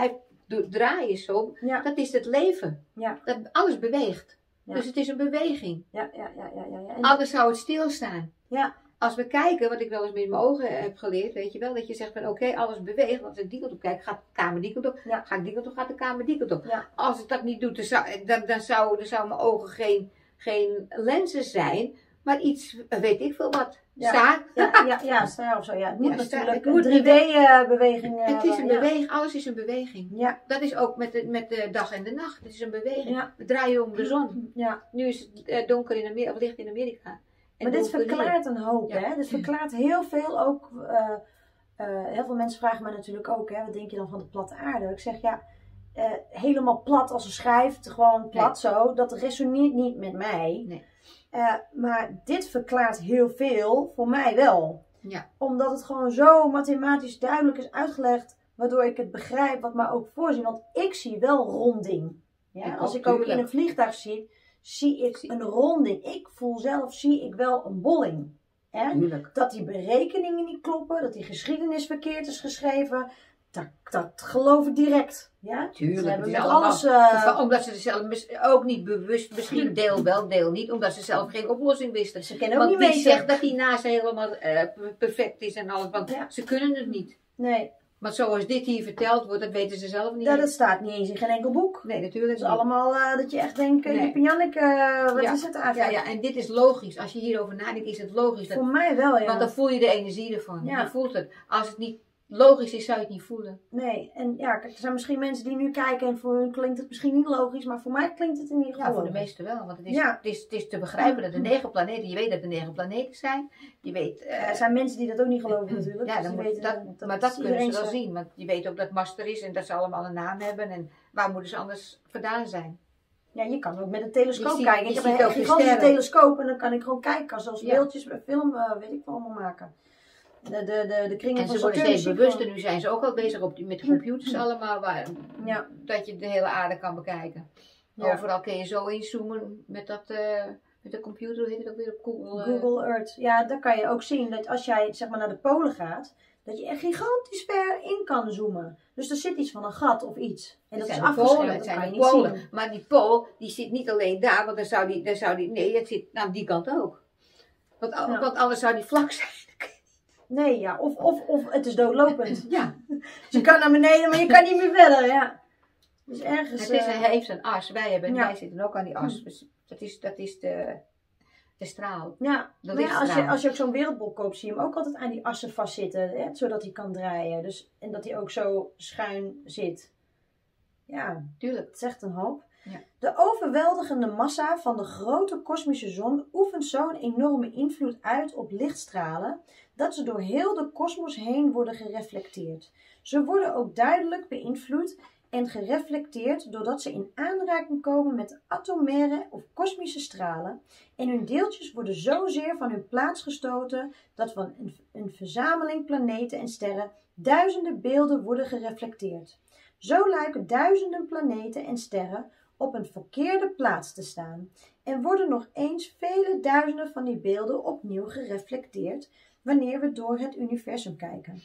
do- draaien zo, Ja. dat is het leven. Ja. Dat alles beweegt. Ja. Dus het is een beweging. Ja, ja, ja, ja, ja. ja. En Anders zou het stilstaan. ja. Als we kijken, wat ik wel eens met mijn ogen heb geleerd, weet je wel, dat je zegt van oké, alles beweegt. Want als ik die kant op kijk, gaat de kamer die kant op. Ja. Ga ik die kant op, gaat de kamer die kant op. Ja. Als ik dat niet doe, dan zou, dan, dan zou, dan zou mijn ogen geen, geen lenzen zijn, maar iets, weet ik veel wat, Ja. staat. Ja, ja, ja, sta of zo. Ja, het moet Ja, sta- natuurlijk het moet een drie D-beweging. Het is een ja. beweging, alles is een beweging. Ja, Dat is ook met de, met de dag en de nacht. Het is een beweging. ja, We draaien om de zon. ja. Nu is het eh, donker in Amerika, of licht in Amerika. En Maar dit donker hier. verklaart een hoop, Ja. hè? Dit verklaart heel veel ook. eh, eh, heel veel mensen vragen mij natuurlijk ook, hè? Wat denk je dan van de platte aarde? Ik zeg ja, eh, helemaal plat als ze schrijft, gewoon plat zo. Dat resoneert niet met mij. Nee. Eh, maar dit verklaart heel veel voor mij wel. Ja. Omdat het gewoon zo mathematisch duidelijk is uitgelegd. Waardoor ik het begrijp wat mij ook voorzien. Want ik zie wel ronding. Ja? Ik Als ook, ik ook in tuurlijk. een vliegtuig zie, zie ik een ronding. Ik voel zelf, zie ik wel een bolling. Hè? Tuurlijk. Dat die berekeningen niet kloppen. Dat die geschiedenis verkeerd is geschreven. Dat, dat geloof ik direct. Ja? Ze Tuurlijk. hebben Het is met allemaal- alles... eh, Omdat ze er zelf mis- ook niet bewust, misschien deel wel, deel niet, omdat ze zelf geen oplossing wisten. ze kennen ook Want niet wie mee. zegt dat die NASA helemaal eh, perfect is en alles, want Ja. ze kunnen het niet. Nee, Maar zoals dit hier verteld wordt, dat weten ze zelf niet. dat, dat staat niet eens in geen enkel boek. Nee, natuurlijk Het is niet. allemaal eh, dat je echt denkt, Nee. Jip en Janneke, eh, wat Ja. is het Ja, eigenlijk? ja, en dit is logisch. Als je hierover nadenkt, is het logisch. Dat, Voor mij wel, ja. Want dan voel je de energie ervan. Ja. Je voelt het. Als het niet logisch is, zou je het niet voelen. Nee, en ja, kijk, er zijn misschien mensen die nu kijken en voor hun klinkt het misschien niet logisch, maar voor mij klinkt het in ieder geval Ja, voor de logisch. meesten wel. Want het is, Ja. het is, het is te begrijpen dat er negen planeten, je weet dat er negen planeten zijn. Je weet... eh, Ja, er zijn mensen die dat ook niet geloven natuurlijk. Ja, dus dan die moet, weten dat, dat maar dat is kunnen ze iedereen wel zo. zien. Want je weet ook dat Master is en dat ze allemaal een naam hebben. En waar moeten ze anders vandaan zijn? Ja, je kan ook met een telescoop Je ziet- kijken. je Ik heb ziet een ook de gigantische sterren. telescoop en dan kan ik gewoon kijken. Kan zelfs Ja. beeldjes, film, eh, weet ik wel allemaal maken. De, de, de, de kringen En van ze worden Saturn steeds zie ik bewuster. gewoon. Nu zijn ze ook al bezig op die, met de computers allemaal. Waar, Ja. Dat je de hele aarde kan bekijken. Ja. Overal kun je zo inzoomen met dat... eh, met de computer, hoe heet het ook weer op Google? eh, Google Earth. Ja, daar kan je ook zien dat als jij zeg maar naar de polen gaat, dat je echt gigantisch ver in kan zoomen. Dus er zit iets van een gat of iets. En dat het is zijn de afgeschermd, polen, dat het zijn kan je de niet polen. zien. Maar die pool, die zit niet alleen daar, want dan zou die, dan zou die nee, het zit aan die kant ook. Want, Ja. want anders zou die vlak zijn. Nee, ja. Of, of, of het is doodlopend. Ja, Dus je kan naar beneden, maar je kan niet meer verder. Ja. Dus ergens... het is, eh, hij heeft een as. Wij, hebben, Ja. wij zitten ook aan die as. Dus dat is, dat is de, de straal. Ja, De maar ja, als, je, lichtstraal. als je ook zo'n wereldbol koopt, zie je hem ook altijd aan die assen vastzitten. Hè, zodat hij kan draaien. Dus, en dat hij ook zo schuin zit. Ja, Tuurlijk. het zegt een hoop. Ja. De overweldigende massa van de grote kosmische zon oefent zo'n enorme invloed uit op lichtstralen, dat ze door heel de kosmos heen worden gereflecteerd. Ze worden ook duidelijk beïnvloed en gereflecteerd doordat ze in aanraking komen met atomaire of kosmische stralen en hun deeltjes worden zozeer van hun plaats gestoten dat van een, een verzameling planeten en sterren duizenden beelden worden gereflecteerd. Zo lijken duizenden planeten en sterren op een verkeerde plaats te staan en worden nog eens vele duizenden van die beelden opnieuw gereflecteerd wanneer we door het universum kijken.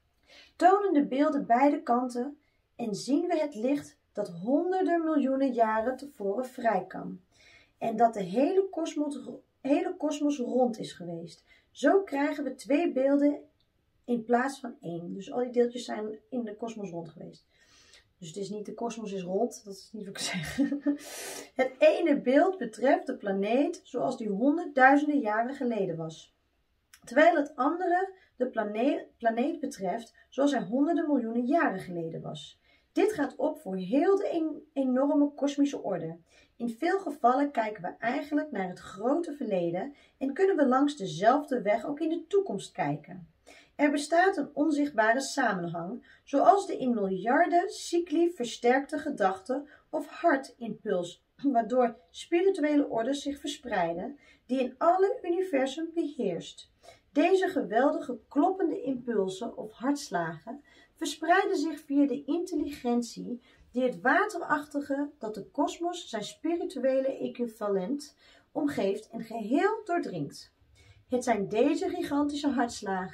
Tonen de beelden beide kanten en zien we het licht dat honderden miljoenen jaren tevoren vrij kwam en dat de hele kosmos, hele kosmos rond is geweest. Zo krijgen we twee beelden in plaats van één. Dus al die deeltjes zijn in de kosmos rond geweest. Dus het is niet de kosmos is rond, dat is niet wat ik zeg. Het ene beeld betreft de planeet zoals die honderdduizenden jaren geleden was. Terwijl het andere de planeet, planeet betreft zoals hij honderden miljoenen jaren geleden was. Dit gaat op voor heel de en, enorme kosmische orde. In veel gevallen kijken we eigenlijk naar het grote verleden en kunnen we langs dezelfde weg ook in de toekomst kijken. Er bestaat een onzichtbare samenhang, zoals de in miljarden cycli versterkte gedachte of hartimpuls, waardoor spirituele orders zich verspreiden, die in alle universum beheerst. Deze geweldige kloppende impulsen of hartslagen verspreiden zich via de intelligentie die het waterachtige dat de kosmos zijn spirituele equivalent omgeeft en geheel doordringt. Het zijn deze gigantische hartslagen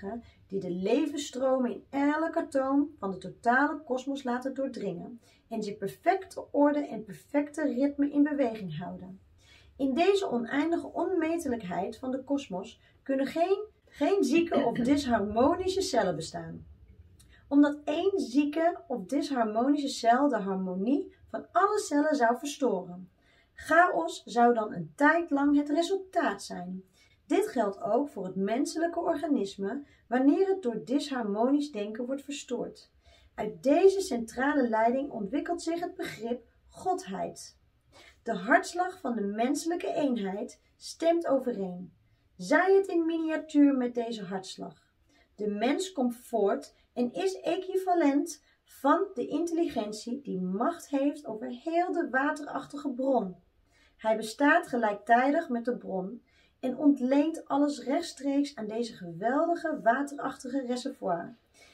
die de levensstromen in elk atoom van de totale kosmos laten doordringen en zich perfecte orde en perfecte ritme in beweging houden. In deze oneindige onmetelijkheid van de kosmos kunnen geen, geen zieke of disharmonische cellen bestaan. Omdat één zieke of disharmonische cel de harmonie van alle cellen zou verstoren. Chaos zou dan een tijd lang het resultaat zijn. Dit geldt ook voor het menselijke organisme wanneer het door disharmonisch denken wordt verstoord. Uit deze centrale leiding ontwikkelt zich het begrip godheid. De hartslag van de menselijke eenheid stemt overeen. Zij het in miniatuur met deze hartslag. De mens komt voort en is equivalent van de intelligentie die macht heeft over heel de waterachtige bron. Hij bestaat gelijktijdig met de bron en ontleent alles rechtstreeks aan deze geweldige waterachtige reservoir,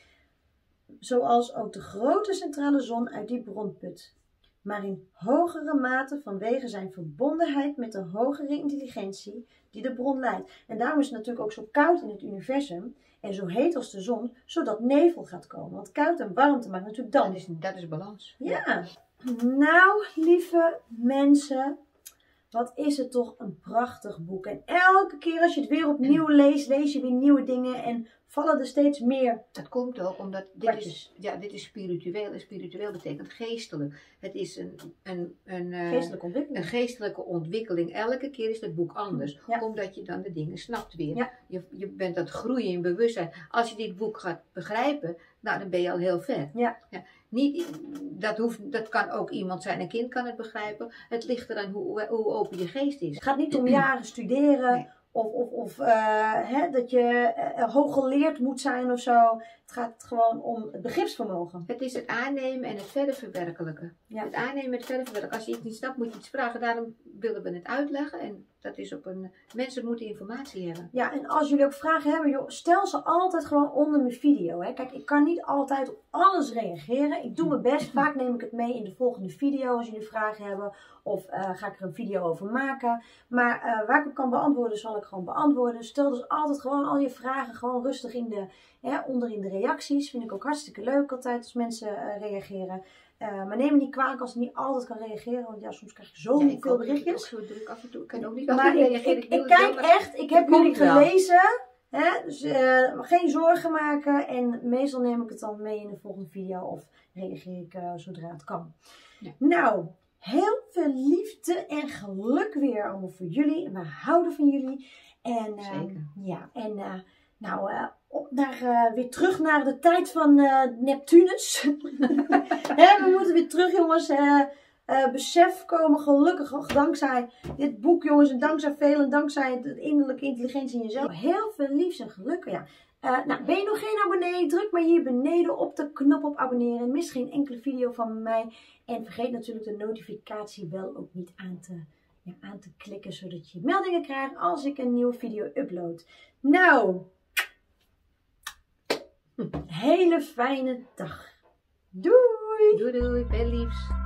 zoals ook de grote centrale zon uit die bron put, maar in hogere mate vanwege zijn verbondenheid met de hogere intelligentie die de bron leidt. En daarom is het natuurlijk ook zo koud in het universum en zo heet als de zon, zodat nevel gaat komen. Want koud en warmte maakt natuurlijk dan. Dat is, dat is balans. Ja. Nou, lieve mensen, wat is het toch een prachtig boek. En elke keer als je het weer opnieuw leest, lees je weer nieuwe dingen en vallen er steeds meer. Dat komt ook omdat dit is, ja, dit is spiritueel. En spiritueel betekent geestelijk. Het is een, een, een, uh, Geestelijke ontwikkeling. een geestelijke ontwikkeling. Elke keer is het boek anders. Ja. Omdat je dan de dingen snapt weer. Ja. Je, je bent aan het groeien in bewustzijn. Als je dit boek gaat begrijpen, nou, dan ben je al heel ver. Ja. Ja. Niet, dat, hoeft, dat kan ook iemand zijn, een kind kan het begrijpen. Het ligt eraan hoe, hoe open je geest is. Het gaat niet om jaren studeren. Nee. Of, of, of uh, hè, dat je uh, hooggeleerd moet zijn of zo. Het gaat gewoon om het begripsvermogen. Het is het aannemen en het verder verwerkelijken. Ja. Het aannemen en het verder verwerkelijken. Als je iets niet snapt, moet je iets vragen. Daarom willen we het uitleggen. En dat is op een... Mensen moeten informatie hebben. Ja, en als jullie ook vragen hebben, joh, stel ze altijd gewoon onder mijn video. Hè. Kijk, ik kan niet altijd op alles reageren. Ik doe mijn best. Vaak neem ik het mee in de volgende video als jullie vragen hebben. Of uh, ga ik er een video over maken. Maar uh, waar ik het kan beantwoorden, zal ik gewoon beantwoorden. Stel dus altijd gewoon al je vragen gewoon rustig in de, ja, onder in de reacties. Vind ik ook hartstikke leuk altijd als mensen uh, reageren. Uh, maar neem me niet kwalijk als ik niet altijd kan reageren. Want ja, soms krijg je zoveel Ja, ik ook, berichtjes. Ik ook zo druk af en toe. Ik kan ook niet Maar altijd ik, reageren. ik, ik, wil ik het kijk wel, maar echt, ik heb het jullie komt wel. gelezen. Hè? Dus uh, geen zorgen maken. En meestal neem ik het dan mee in de volgende video. Of reageer ik uh, zodra het kan. Ja. Nou, heel veel liefde en geluk weer allemaal voor jullie. En we houden van jullie. En, uh, Zeker. Ja, en uh, nou, uh, op naar, uh, weer terug naar de tijd van uh, Neptunus. Hè, we moeten weer terug, jongens. Uh, uh, besef komen, gelukkig dankzij dit boek, jongens. En dankzij velen, dankzij de innerlijke intelligentie in jezelf. Heel veel liefs en geluk. Ja. Uh, nou, ben je nog geen abonnee? Druk maar hier beneden op de knop op abonneren. Mis geen enkele video van mij. En vergeet natuurlijk de notificatiebel ook niet aan te, ja, aan te klikken. Zodat je meldingen krijgt als ik een nieuwe video upload. Nou, hele fijne dag. Doei! Doei doei, veel liefs.